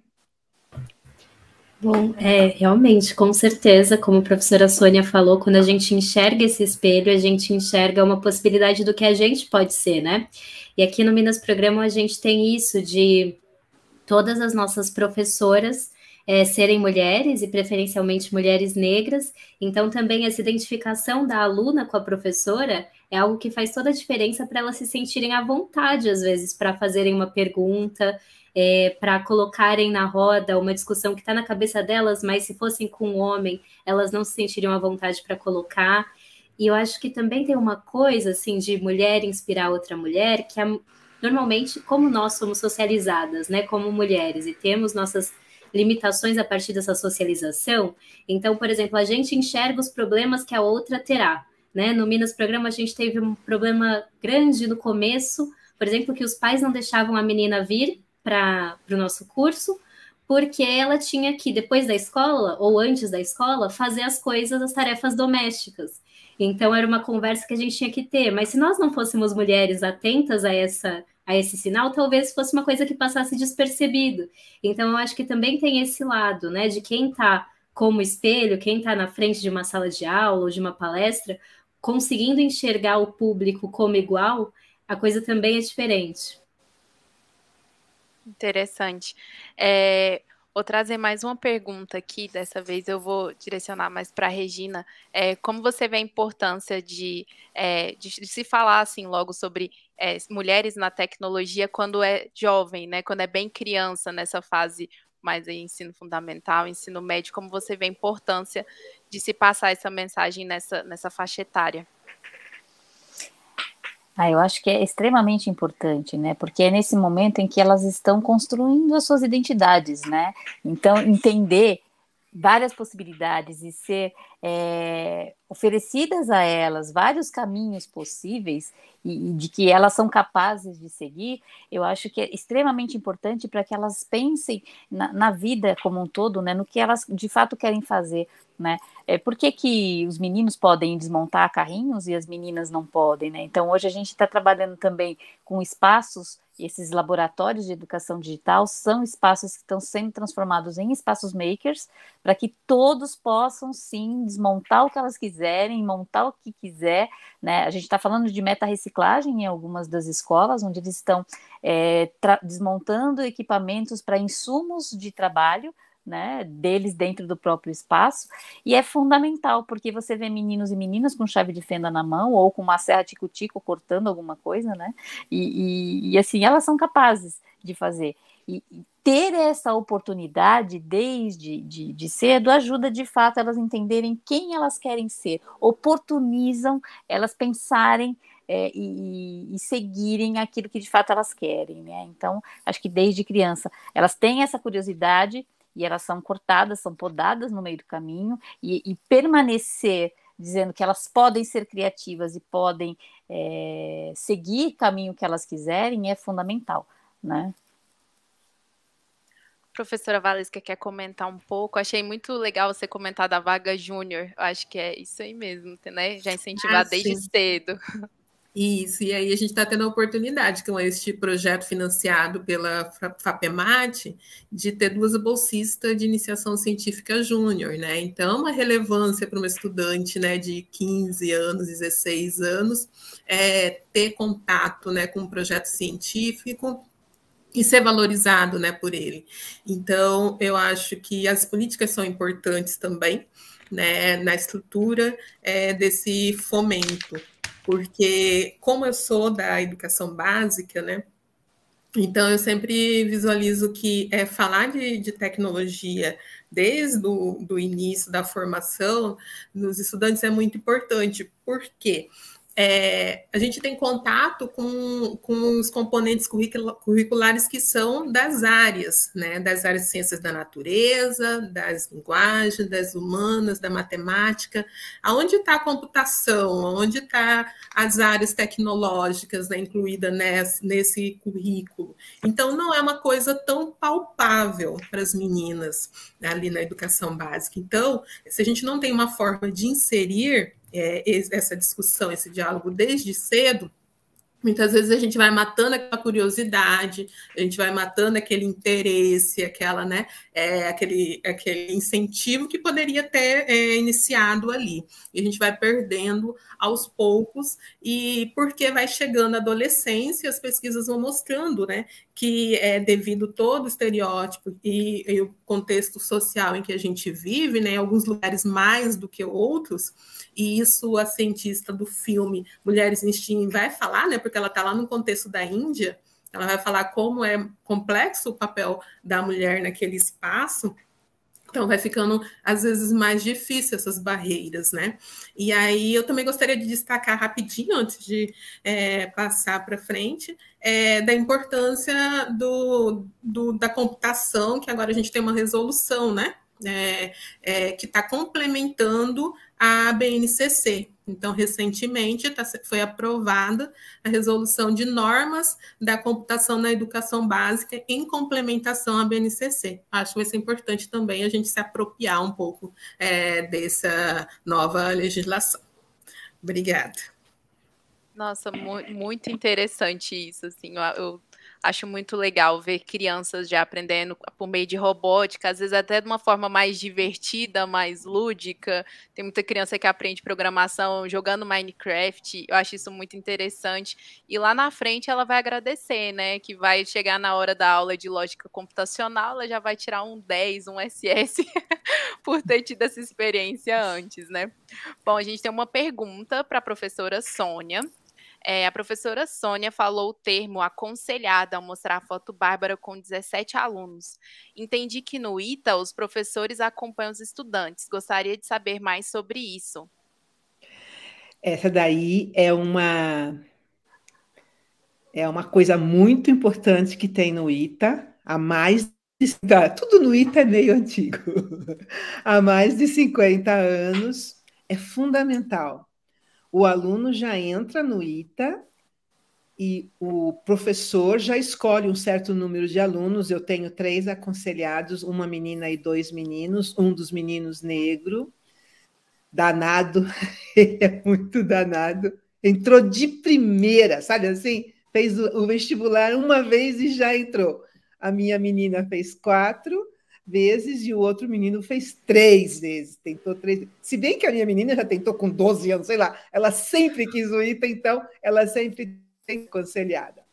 Bom, é, realmente, com certeza, como a professora Sônia falou, quando a gente enxerga esse espelho, a gente enxerga uma possibilidade do que a gente pode ser, né? E aqui no Minas Programa a gente tem isso de todas as nossas professoras é, serem mulheres e preferencialmente mulheres negras, então também essa identificação da aluna com a professora é algo que faz toda a diferença para elas se sentirem à vontade, às vezes, para fazerem uma pergunta, É, para colocarem na roda uma discussão que está na cabeça delas, mas se fossem com um homem, elas não se sentiriam à vontade para colocar. E eu acho que também tem uma coisa assim de mulher inspirar outra mulher, que é, normalmente, como nós somos socializadas, né, como mulheres, e temos nossas limitações a partir dessa socialização, então, por exemplo, a gente enxerga os problemas que a outra terá. Né? No Minas Programa, a gente teve um problema grande no começo, por exemplo, que os pais não deixavam a menina vir para o nosso curso, porque ela tinha que, depois da escola, ou antes da escola, fazer as coisas, as tarefas domésticas. Então, era uma conversa que a gente tinha que ter. Mas se nós não fôssemos mulheres atentas a, essa, a esse sinal, talvez fosse uma coisa que passasse despercebido. Então, eu acho que também tem esse lado, né, de quem está como espelho, quem está na frente de uma sala de aula ou de uma palestra, conseguindo enxergar o público como igual, a coisa também é diferente. Interessante. É, vou trazer mais uma pergunta aqui, dessa vez eu vou direcionar mais para a Regina. É, como você vê a importância de, é, de, de se falar assim logo sobre é, mulheres na tecnologia quando é jovem, né? Quando é bem criança, nessa fase mais aí, ensino fundamental, ensino médio, como você vê a importância de se passar essa mensagem nessa, nessa faixa etária? Ah, eu acho que é extremamente importante, né? Porque é nesse momento em que elas estão construindo as suas identidades, né? Então, entender várias possibilidades e ser é, oferecidas a elas vários caminhos possíveis e, e de que elas são capazes de seguir, eu acho que é extremamente importante para que elas pensem na, na vida como um todo, né? No que elas de fato querem fazer. Né? É, por que, que os meninos podem desmontar carrinhos e as meninas não podem? Né? Então, hoje a gente está trabalhando também com espaços, esses laboratórios de educação digital são espaços que estão sendo transformados em espaços makers, para que todos possam, sim, desmontar o que elas quiserem, quiserem, montar o que quiser, né? A gente está falando de meta-reciclagem em algumas das escolas, onde eles estão é, desmontando equipamentos para insumos de trabalho, né, deles dentro do próprio espaço, e é fundamental, porque você vê meninos e meninas com chave de fenda na mão, ou com uma serra tico-tico cortando alguma coisa, né, e, e, e assim, elas são capazes de fazer, e, e ter essa oportunidade desde de, de cedo ajuda de fato elas entenderem quem elas querem ser, oportunizam elas pensarem É, e, e seguirem aquilo que de fato elas querem, né? Então, acho que desde criança elas têm essa curiosidade e elas são cortadas, são podadas no meio do caminho, e, e permanecer dizendo que elas podem ser criativas e podem é, seguir o caminho que elas quiserem é fundamental, né? Professora Valesca, quer comentar um pouco? Achei muito legal você comentar da vaga júnior. Eu acho que é isso aí mesmo, né? Já incentivar Ah, desde sim. cedo. Isso, e aí a gente está tendo a oportunidade com este projeto financiado pela FAPEMAT de ter duas bolsistas de iniciação científica júnior, né? Então, uma relevância para uma estudante, né, de quinze anos, dezesseis anos, é ter contato, né, com um projeto científico e ser valorizado, né, por ele. Então, eu acho que as políticas são importantes também, né, na estrutura é, desse fomento, porque como eu sou da educação básica, né, então eu sempre visualizo que é, falar de, de tecnologia desde o do início da formação nos estudantes é muito importante, porque É, a gente tem contato com, com os componentes curriculares que são das áreas, né? Das áreas de ciências da natureza, das linguagens, das humanas, da matemática. Aonde está a computação? Onde está as áreas tecnológicas, né, incluídas nesse, nesse currículo? Então, não é uma coisa tão palpável para as meninas, né, ali na educação básica. Então, se a gente não tem uma forma de inserir É, essa discussão, esse diálogo desde cedo, muitas vezes a gente vai matando aquela curiosidade, a gente vai matando aquele interesse, aquela, né, é, aquele, aquele incentivo que poderia ter é, iniciado ali. E a gente vai perdendo aos poucos, e porque vai chegando a adolescência, as pesquisas vão mostrando, né, que é devido todo o estereótipo e, e o contexto social em que a gente vive, né, em alguns lugares mais do que outros, e isso a cientista do filme Mulheres em STEAM vai falar, né, porque ela está lá no contexto da Índia, ela vai falar como é complexo o papel da mulher naquele espaço, então vai ficando, às vezes, mais difícil essas barreiras, né? E aí eu também gostaria de destacar rapidinho, antes de é, passar para frente, é, da importância do, do, da computação, que agora a gente tem uma resolução, né? É, é, que está complementando a B N C C. Então, recentemente tá, foi aprovada a resolução de normas da computação na educação básica em complementação à B N C C. Acho que vai ser importante também a gente se apropriar um pouco é, dessa nova legislação. Obrigada. Nossa, mu muito interessante isso, assim, eu, eu acho muito legal ver crianças já aprendendo por meio de robótica, às vezes até de uma forma mais divertida, mais lúdica. Tem muita criança que aprende programação jogando Minecraft, eu acho isso muito interessante. E lá na frente ela vai agradecer, né, que vai chegar na hora da aula de lógica computacional, ela já vai tirar um dez, um S S, por ter tido essa experiência antes, né. Bom, a gente tem uma pergunta para a professora Sônia. É, a professora Sônia falou o termo aconselhada ao mostrar a foto Bárbara com dezessete alunos. Entendi que no I T A os professores acompanham os estudantes. Gostaria de saber mais sobre isso. Essa daí é uma, é uma coisa muito importante que tem no I T A, há mais de, tudo no I T A é meio antigo, há mais de cinquenta anos, é fundamental. O aluno já entra no I T A e o professor já escolhe um certo número de alunos. Eu tenho três aconselhados, uma menina e dois meninos, um dos meninos negro, danado, é muito danado, entrou de primeira, sabe assim? Fez o vestibular uma vez e já entrou. A minha menina fez quatro, vezes e o outro menino fez três vezes, tentou três. Se bem que a minha menina já tentou com doze anos, sei lá, ela sempre quis o I T A, então ela sempre tem aconselhada.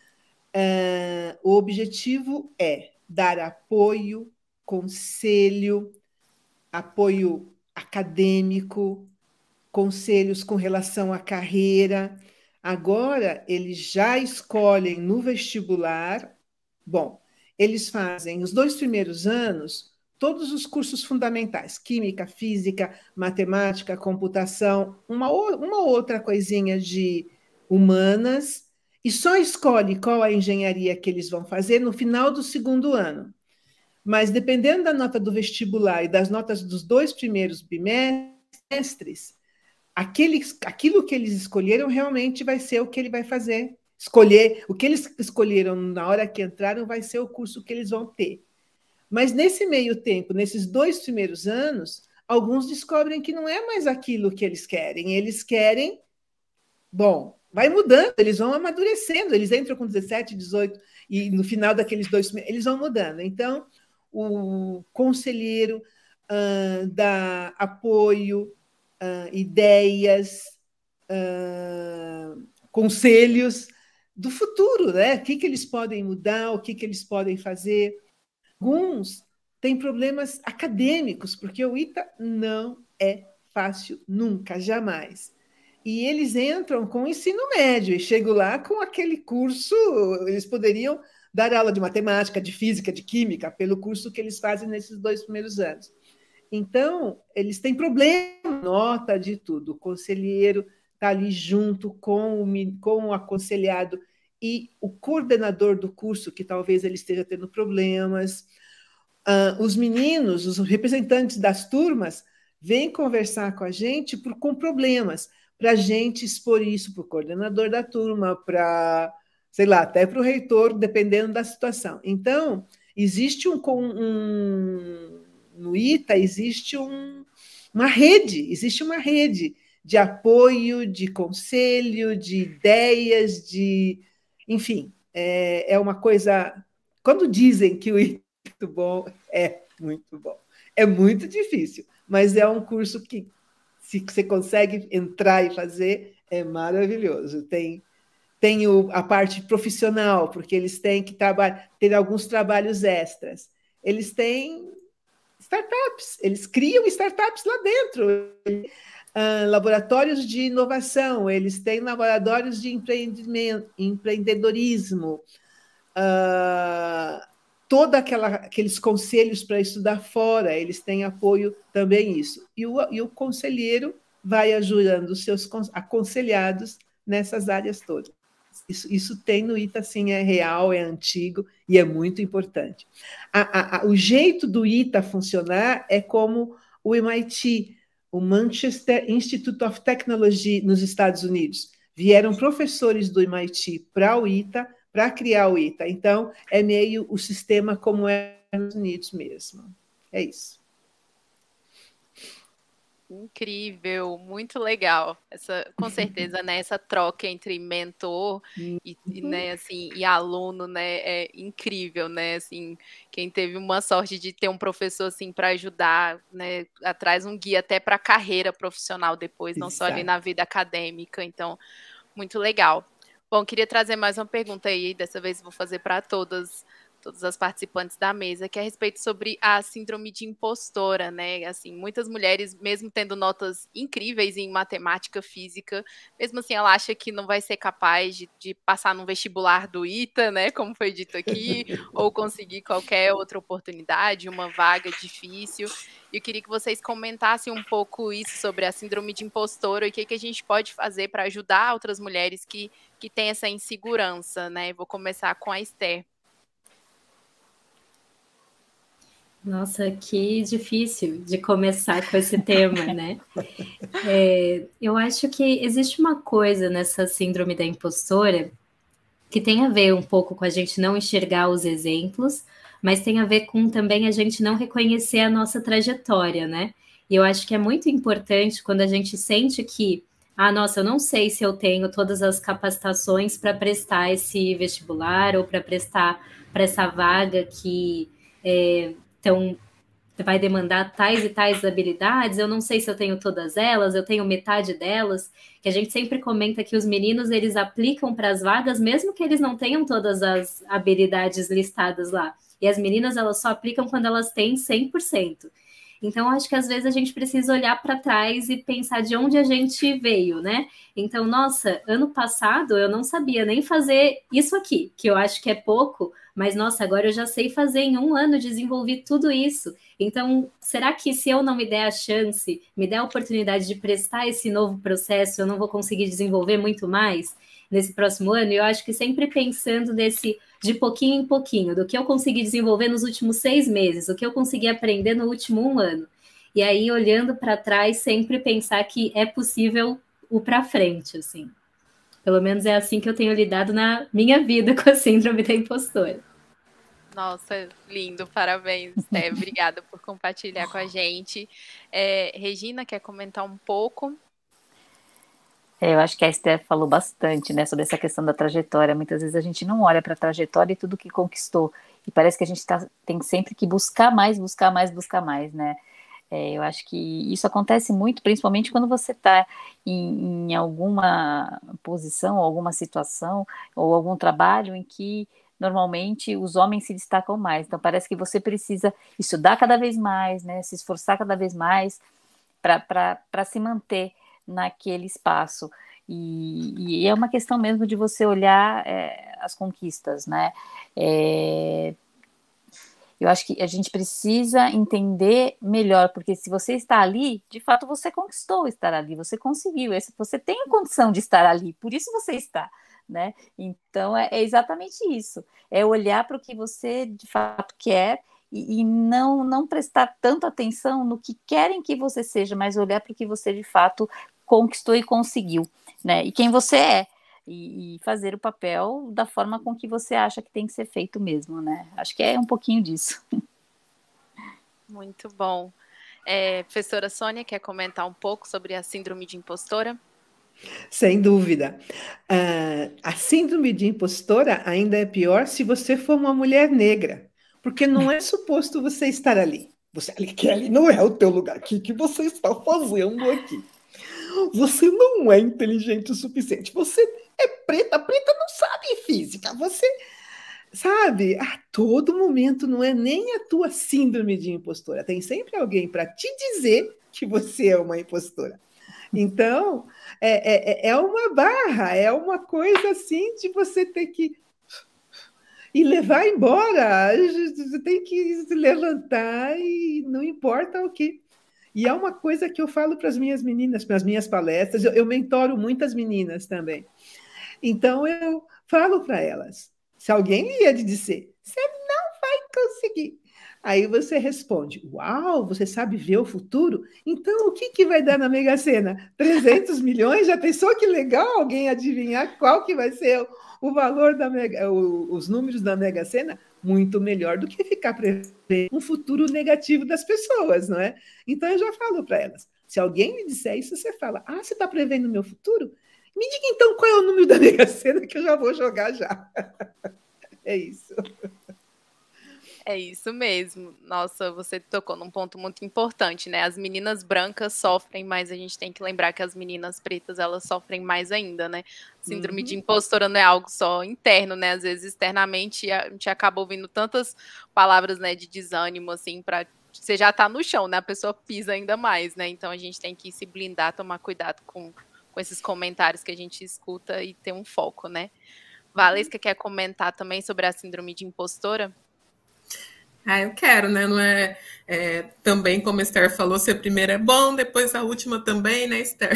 Uh, o objetivo é dar apoio, conselho, apoio acadêmico, conselhos com relação à carreira. Agora, eles já escolhem no vestibular. Bom, eles fazem os dois primeiros anos todos os cursos fundamentais, química, física, matemática, computação, uma, uma outra coisinha de humanas, e só escolhe qual a engenharia que eles vão fazer no final do segundo ano. Mas, dependendo da nota do vestibular e das notas dos dois primeiros bimestres, aquele, aquilo que eles escolheram realmente vai ser o que ele vai fazer. Escolher, o que eles escolheram na hora que entraram vai ser o curso que eles vão ter. Mas, nesse meio tempo, nesses dois primeiros anos, alguns descobrem que não é mais aquilo que eles querem. Eles querem... Bom, vai mudando, eles vão amadurecendo, eles entram com dezessete, dezoito, e no final daqueles dois, eles vão mudando. Então, o conselheiro uh, dá apoio, uh, ideias, uh, conselhos do futuro, né? O que, que eles podem mudar, o que, que eles podem fazer. Alguns têm problemas acadêmicos, porque o I T A não é fácil nunca, jamais. E eles entram com o ensino médio e chegam lá com aquele curso, eles poderiam dar aula de matemática, de física, de química, pelo curso que eles fazem nesses dois primeiros anos. Então, eles têm problema, nota de tudo. O conselheiro está ali junto com o, com o aconselhado e o coordenador do curso, que talvez ele esteja tendo problemas. Uh, os meninos, os representantes das turmas, vêm conversar com a gente por, com problemas, para a gente expor isso para o coordenador da turma, para, sei lá, até para o reitor, dependendo da situação. Então, existe um, um no I T A, existe um, uma rede, existe uma rede de apoio, de conselho, de ideias, de... Enfim, é, é uma coisa... Quando dizem que o I T A é muito bom, é muito bom. É muito difícil, mas é um curso que, se você consegue entrar e fazer, é maravilhoso. Tem, tem o, a parte profissional, porque eles têm que trabalhar, ter alguns trabalhos extras. Eles têm startups, eles criam startups lá dentro. Uh, laboratórios de inovação, eles têm laboratórios de empreendimento, empreendedorismo, uh, todos aqueles conselhos para estudar fora, eles têm apoio também isso. E o, e o conselheiro vai ajudando os seus aconselhados nessas áreas todas. Isso, isso tem no I T A, sim, é real, é antigo e é muito importante. A, a, a, o jeito do I T A funcionar é como o M I T, o Manchester Institute of Technology nos Estados Unidos. Vieram professores do M I T para o I T A, para criar o I T A. Então, é meio o sistema como é nos Estados Unidos mesmo. É isso. Incrível, muito legal. Essa, com certeza, né, essa troca entre mentor e, e, né, assim, e aluno, né, é incrível, né, assim, quem teve uma sorte de ter um professor assim para ajudar, né, traz um guia até para a carreira profissional depois, não só ali na vida acadêmica. Então, muito legal. Bom, queria trazer mais uma pergunta aí, dessa vez vou fazer para todas todas as participantes da mesa, que é a respeito sobre a síndrome de impostora, né? Assim, muitas mulheres, mesmo tendo notas incríveis em matemática, física, mesmo assim ela acha que não vai ser capaz de, de passar num vestibular do I T A, né? Como foi dito aqui, ou conseguir qualquer outra oportunidade, uma vaga difícil. E eu queria que vocês comentassem um pouco isso sobre a síndrome de impostora e o que, que a gente pode fazer para ajudar outras mulheres que, que têm essa insegurança, né? Vou começar com a Esther. Nossa, que difícil de começar com esse tema, né? É, eu acho que existe uma coisa nessa síndrome da impostora que tem a ver um pouco com a gente não enxergar os exemplos, mas tem a ver com também a gente não reconhecer a nossa trajetória, né? E eu acho que é muito importante quando a gente sente que, ah, nossa, eu não sei se eu tenho todas as capacitações para prestar esse vestibular ou para prestar para essa vaga que... É, Então, vai demandar tais e tais habilidades, eu não sei se eu tenho todas elas, eu tenho metade delas, que a gente sempre comenta que os meninos, eles aplicam para as vagas, mesmo que eles não tenham todas as habilidades listadas lá. E as meninas, elas só aplicam quando elas têm cem por cento. Então, acho que às vezes a gente precisa olhar para trás e pensar de onde a gente veio, né? Então, nossa, ano passado eu não sabia nem fazer isso aqui, que eu acho que é pouco, mas nossa, agora eu já sei fazer em um ano, desenvolvi tudo isso. Então, será que se eu não me der a chance, me der a oportunidade de prestar esse novo processo, eu não vou conseguir desenvolver muito mais nesse próximo ano? E eu acho que sempre pensando nesse de pouquinho em pouquinho, do que eu consegui desenvolver nos últimos seis meses, o que eu consegui aprender no último um ano. E aí, olhando para trás, sempre pensar que é possível o para frente, assim. Pelo menos é assim que eu tenho lidado na minha vida com a síndrome da impostora. Nossa, lindo, parabéns, Esther. Obrigada por compartilhar com a gente. É, Regina, quer comentar um pouco? Eu acho que a Esther falou bastante, né, sobre essa questão da trajetória. Muitas vezes a gente não olha para a trajetória e tudo que conquistou. E parece que a gente tá, tem sempre que buscar mais, buscar mais, buscar mais, né? É, eu acho que isso acontece muito, principalmente quando você está em, em alguma posição, alguma situação, ou algum trabalho em que normalmente os homens se destacam mais. Então parece que você precisa estudar cada vez mais, né, se esforçar cada vez mais para se manter naquele espaço. E, e é uma questão mesmo de você olhar é, as conquistas, né? É, eu acho que a gente precisa entender melhor, porque se você está ali, de fato você conquistou estar ali, você conseguiu, você tem a condição de estar ali, por isso você está, né? Então é, é exatamente isso, é olhar para o que você de fato quer e, e não, não prestar tanta atenção no que querem que você seja, mas olhar para o que você de fato conquistou e conseguiu, né? E quem você é. E, e fazer o papel da forma com que você acha que tem que ser feito mesmo, né? Acho que é um pouquinho disso. Muito bom. É, professora Sônia, quer comentar um pouco sobre a síndrome de impostora? Sem dúvida. Uh, a síndrome de impostora ainda é pior se você for uma mulher negra, porque não é suposto você estar ali. Você ali, que ali não é o teu lugar. O que, que você está fazendo aqui? Você não é inteligente o suficiente. Você é preta, preta não sabe física. Você sabe, a todo momento não é nem a tua síndrome de impostora. Tem sempre alguém para te dizer que você é uma impostora. Então, é, é, é uma barra, é uma coisa assim de você ter que e levar embora. Você tem que se levantar e não importa o que. E é uma coisa que eu falo para as minhas meninas, para as minhas palestras, eu, eu mentoro muitas meninas também. Então, eu falo para elas, se alguém ia te dizer, você não vai conseguir. Aí você responde, uau, você sabe ver o futuro? Então, o que, que vai dar na Mega Sena? trezentos milhões? Já pensou que legal alguém adivinhar qual que vai ser o, o valor da Mega, o, os números da Mega Sena? Muito melhor do que ficar prevendo um futuro negativo das pessoas, não é? Então, eu já falo para elas, se alguém me disser isso, você fala, ah, você está prevendo o meu futuro? Me diga então qual é o número da Mega Sena que eu já vou jogar já. É isso. É isso mesmo. Nossa, você tocou num ponto muito importante, né? As meninas brancas sofrem, mas a gente tem que lembrar que as meninas pretas, elas sofrem mais ainda, né? Síndrome uhum. de impostora não é algo só interno, né? Às vezes, externamente, a gente acaba ouvindo tantas palavras, né, de desânimo, assim, pra... Você já tá no chão, né? A pessoa pisa ainda mais, né? Então, a gente tem que se blindar, tomar cuidado com, com esses comentários que a gente escuta e ter um foco, né? Valesca, quer comentar também sobre a síndrome de impostora? Ah, eu quero, né? Não é, é também, como a Esther falou, se a primeira é bom, depois a última também, né, Esther?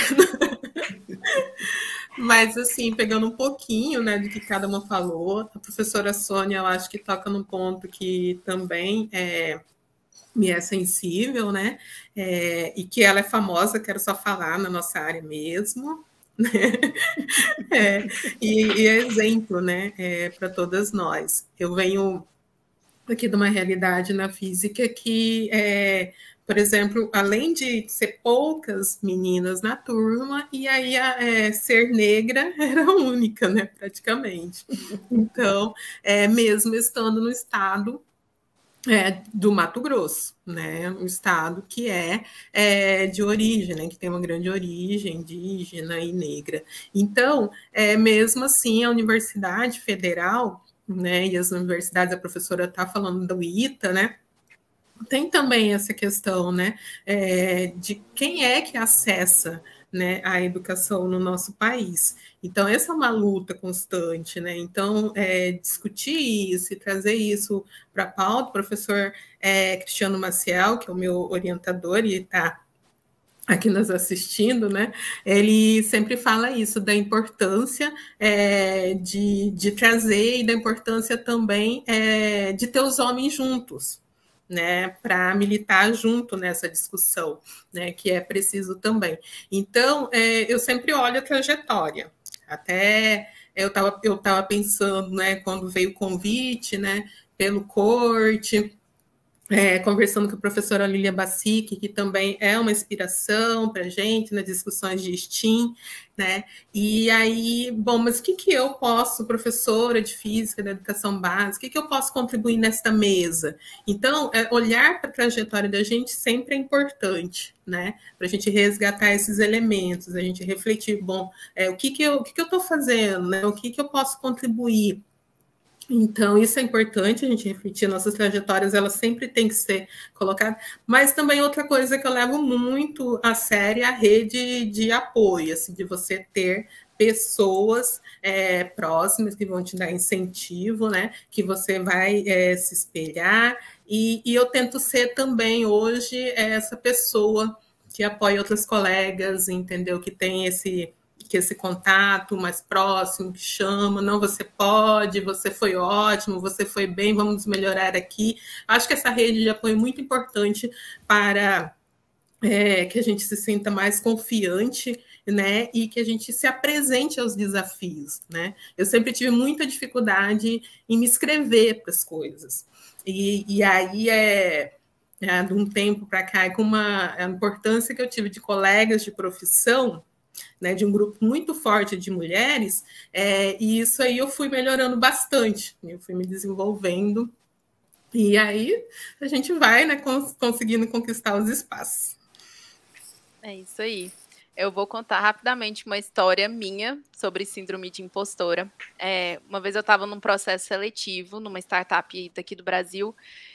Mas, assim, pegando um pouquinho, né, do que cada uma falou, a professora Sônia, eu acho que toca num ponto que também é, me é sensível, né? É, e que ela é famosa, quero só falar, na nossa área mesmo. Né? É, e, e é exemplo, né, é, para todas nós. Eu venho aqui de uma realidade na física que, é, por exemplo, além de ser poucas meninas na turma, e aí a, é, ser negra era a única, né, praticamente. Então, é, mesmo estando no estado É, do Mato Grosso, né? Um estado que é, é de origem, né? Que tem uma grande origem indígena e negra. Então, é, mesmo assim, a Universidade Federal, né? E as universidades, a professora está falando do I T A, né? Tem também essa questão, né? É, de quem é que acessa, né, a educação no nosso país. Então, essa é uma luta constante, né? Então, é, discutir isso e trazer isso para a pauta, o professor é, Cristiano Maciel, que é o meu orientador e está aqui nos assistindo, né? Ele sempre fala isso, da importância é, de, de trazer e da importância também é, de ter os homens juntos, né, para militar junto nessa discussão, né, que é preciso também. Então, é, eu sempre olho a trajetória. Até eu estava eu tava pensando, né, quando veio o convite, né, pelo corte, É, conversando com a professora Lília Bassic, que também é uma inspiração para a gente nas discussões de STEAM, né? E aí, bom, mas o que, que eu posso, professora de física, da educação básica, o que, que eu posso contribuir nesta mesa? Então, é, olhar para a trajetória da gente sempre é importante, né? Para a gente resgatar esses elementos, a gente refletir, bom, é, o que, que eu estou fazendo, né? O que, que eu posso contribuir? Então, isso é importante, a gente refletir, nossas trajetórias, elas sempre têm que ser colocadas, mas também outra coisa que eu levo muito a sério é a rede de apoio, assim, de você ter pessoas é, próximas que vão te dar incentivo, né, que você vai é, se espelhar, e, e eu tento ser também hoje essa pessoa que apoia outras colegas, entendeu, que tem esse... que esse contato mais próximo, que chama, não, você pode, você foi ótimo, você foi bem, vamos melhorar aqui. Acho que essa rede de apoio é muito importante para é, que a gente se sinta mais confiante, né, e que a gente se apresente aos desafios, né. Eu sempre tive muita dificuldade em me inscrever para as coisas. E, e aí é... é, de um tempo para cá, com uma a importância que eu tive de colegas de profissão, né, de um grupo muito forte de mulheres, é, e isso aí eu fui melhorando bastante, eu fui me desenvolvendo, e aí a gente vai, né, cons conseguindo conquistar os espaços. É isso aí. Eu vou contar rapidamente uma história minha sobre síndrome de impostora. É, uma vez eu estava num processo seletivo, numa startup daqui do Brasil,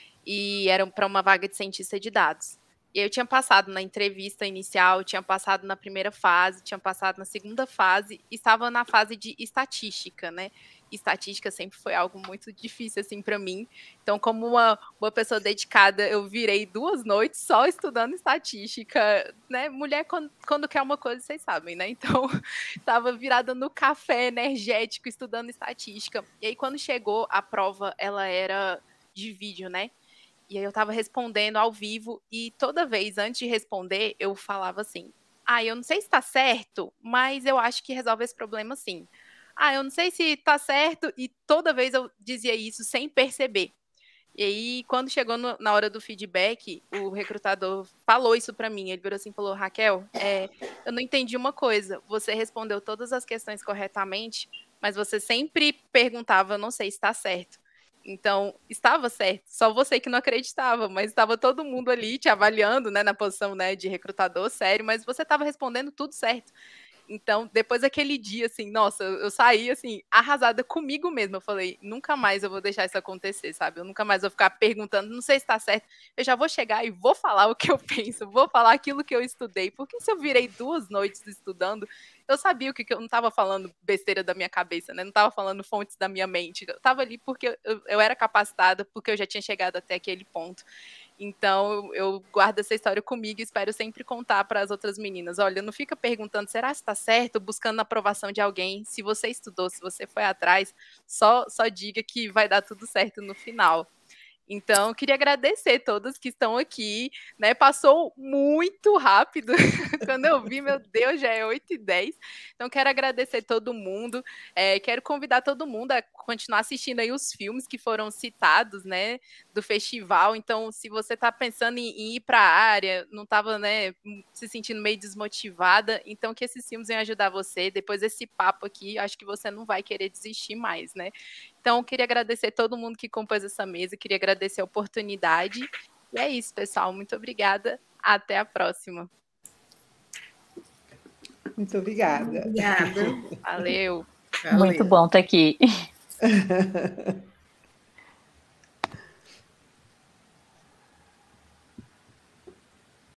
e era para uma vaga de cientista de dados. E eu tinha passado na entrevista inicial, tinha passado na primeira fase, tinha passado na segunda fase, e estava na fase de estatística, né? Estatística sempre foi algo muito difícil, assim, para mim. Então, como uma, uma pessoa dedicada, eu virei duas noites só estudando estatística, né? Mulher, quando, quando quer uma coisa, vocês sabem, né? Então, estava virada no café energético, estudando estatística. E aí, quando chegou a prova, ela era de vídeo, né? E aí eu tava respondendo ao vivo e toda vez, antes de responder, eu falava assim, ah, eu não sei se tá certo, mas eu acho que resolve esse problema sim. Ah, eu não sei se tá certo, e toda vez eu dizia isso sem perceber. E aí, quando chegou no, na hora do feedback, o recrutador falou isso pra mim, ele virou assim e falou, Raquel, é, eu não entendi uma coisa, você respondeu todas as questões corretamente, mas você sempre perguntava, não sei se tá certo. Então, estava certo, só você que não acreditava, mas estava todo mundo ali te avaliando, né, na posição, né, de recrutador, sério, mas você estava respondendo tudo certo. Então, depois daquele dia, assim, nossa, eu, eu saí, assim, arrasada comigo mesma. Eu falei, nunca mais eu vou deixar isso acontecer, sabe? Eu nunca mais vou ficar perguntando, não sei se tá certo. Eu já vou chegar e vou falar o que eu penso, vou falar aquilo que eu estudei. Porque se eu virei duas noites estudando, eu sabia o que, que eu não tava falando besteira da minha cabeça, né? Não tava falando fontes da minha mente. Eu tava ali porque eu, eu era capacitada, porque eu já tinha chegado até aquele ponto. Então, eu guardo essa história comigo e espero sempre contar para as outras meninas. Olha, não fica perguntando, será que está certo? Buscando a aprovação de alguém. Se você estudou, se você foi atrás, só, só diga que vai dar tudo certo no final. Então, eu queria agradecer todas que estão aqui, né? Passou muito rápido. Quando eu vi, meu Deus, já é oito e dez. Então, quero agradecer todo mundo. É, quero convidar todo mundo a continuar assistindo aí os filmes que foram citados, né? Do festival. Então, se você está pensando em, em ir para a área, não estava, né, se sentindo meio desmotivada, então que esses filmes venham ajudar você. Depois desse papo aqui, acho que você não vai querer desistir mais, né? Então, eu queria agradecer todo mundo que compôs essa mesa, queria agradecer a oportunidade. E é isso, pessoal. Muito obrigada. Até a próxima. Muito obrigada. Obrigada. Valeu. Muito bom estar aqui.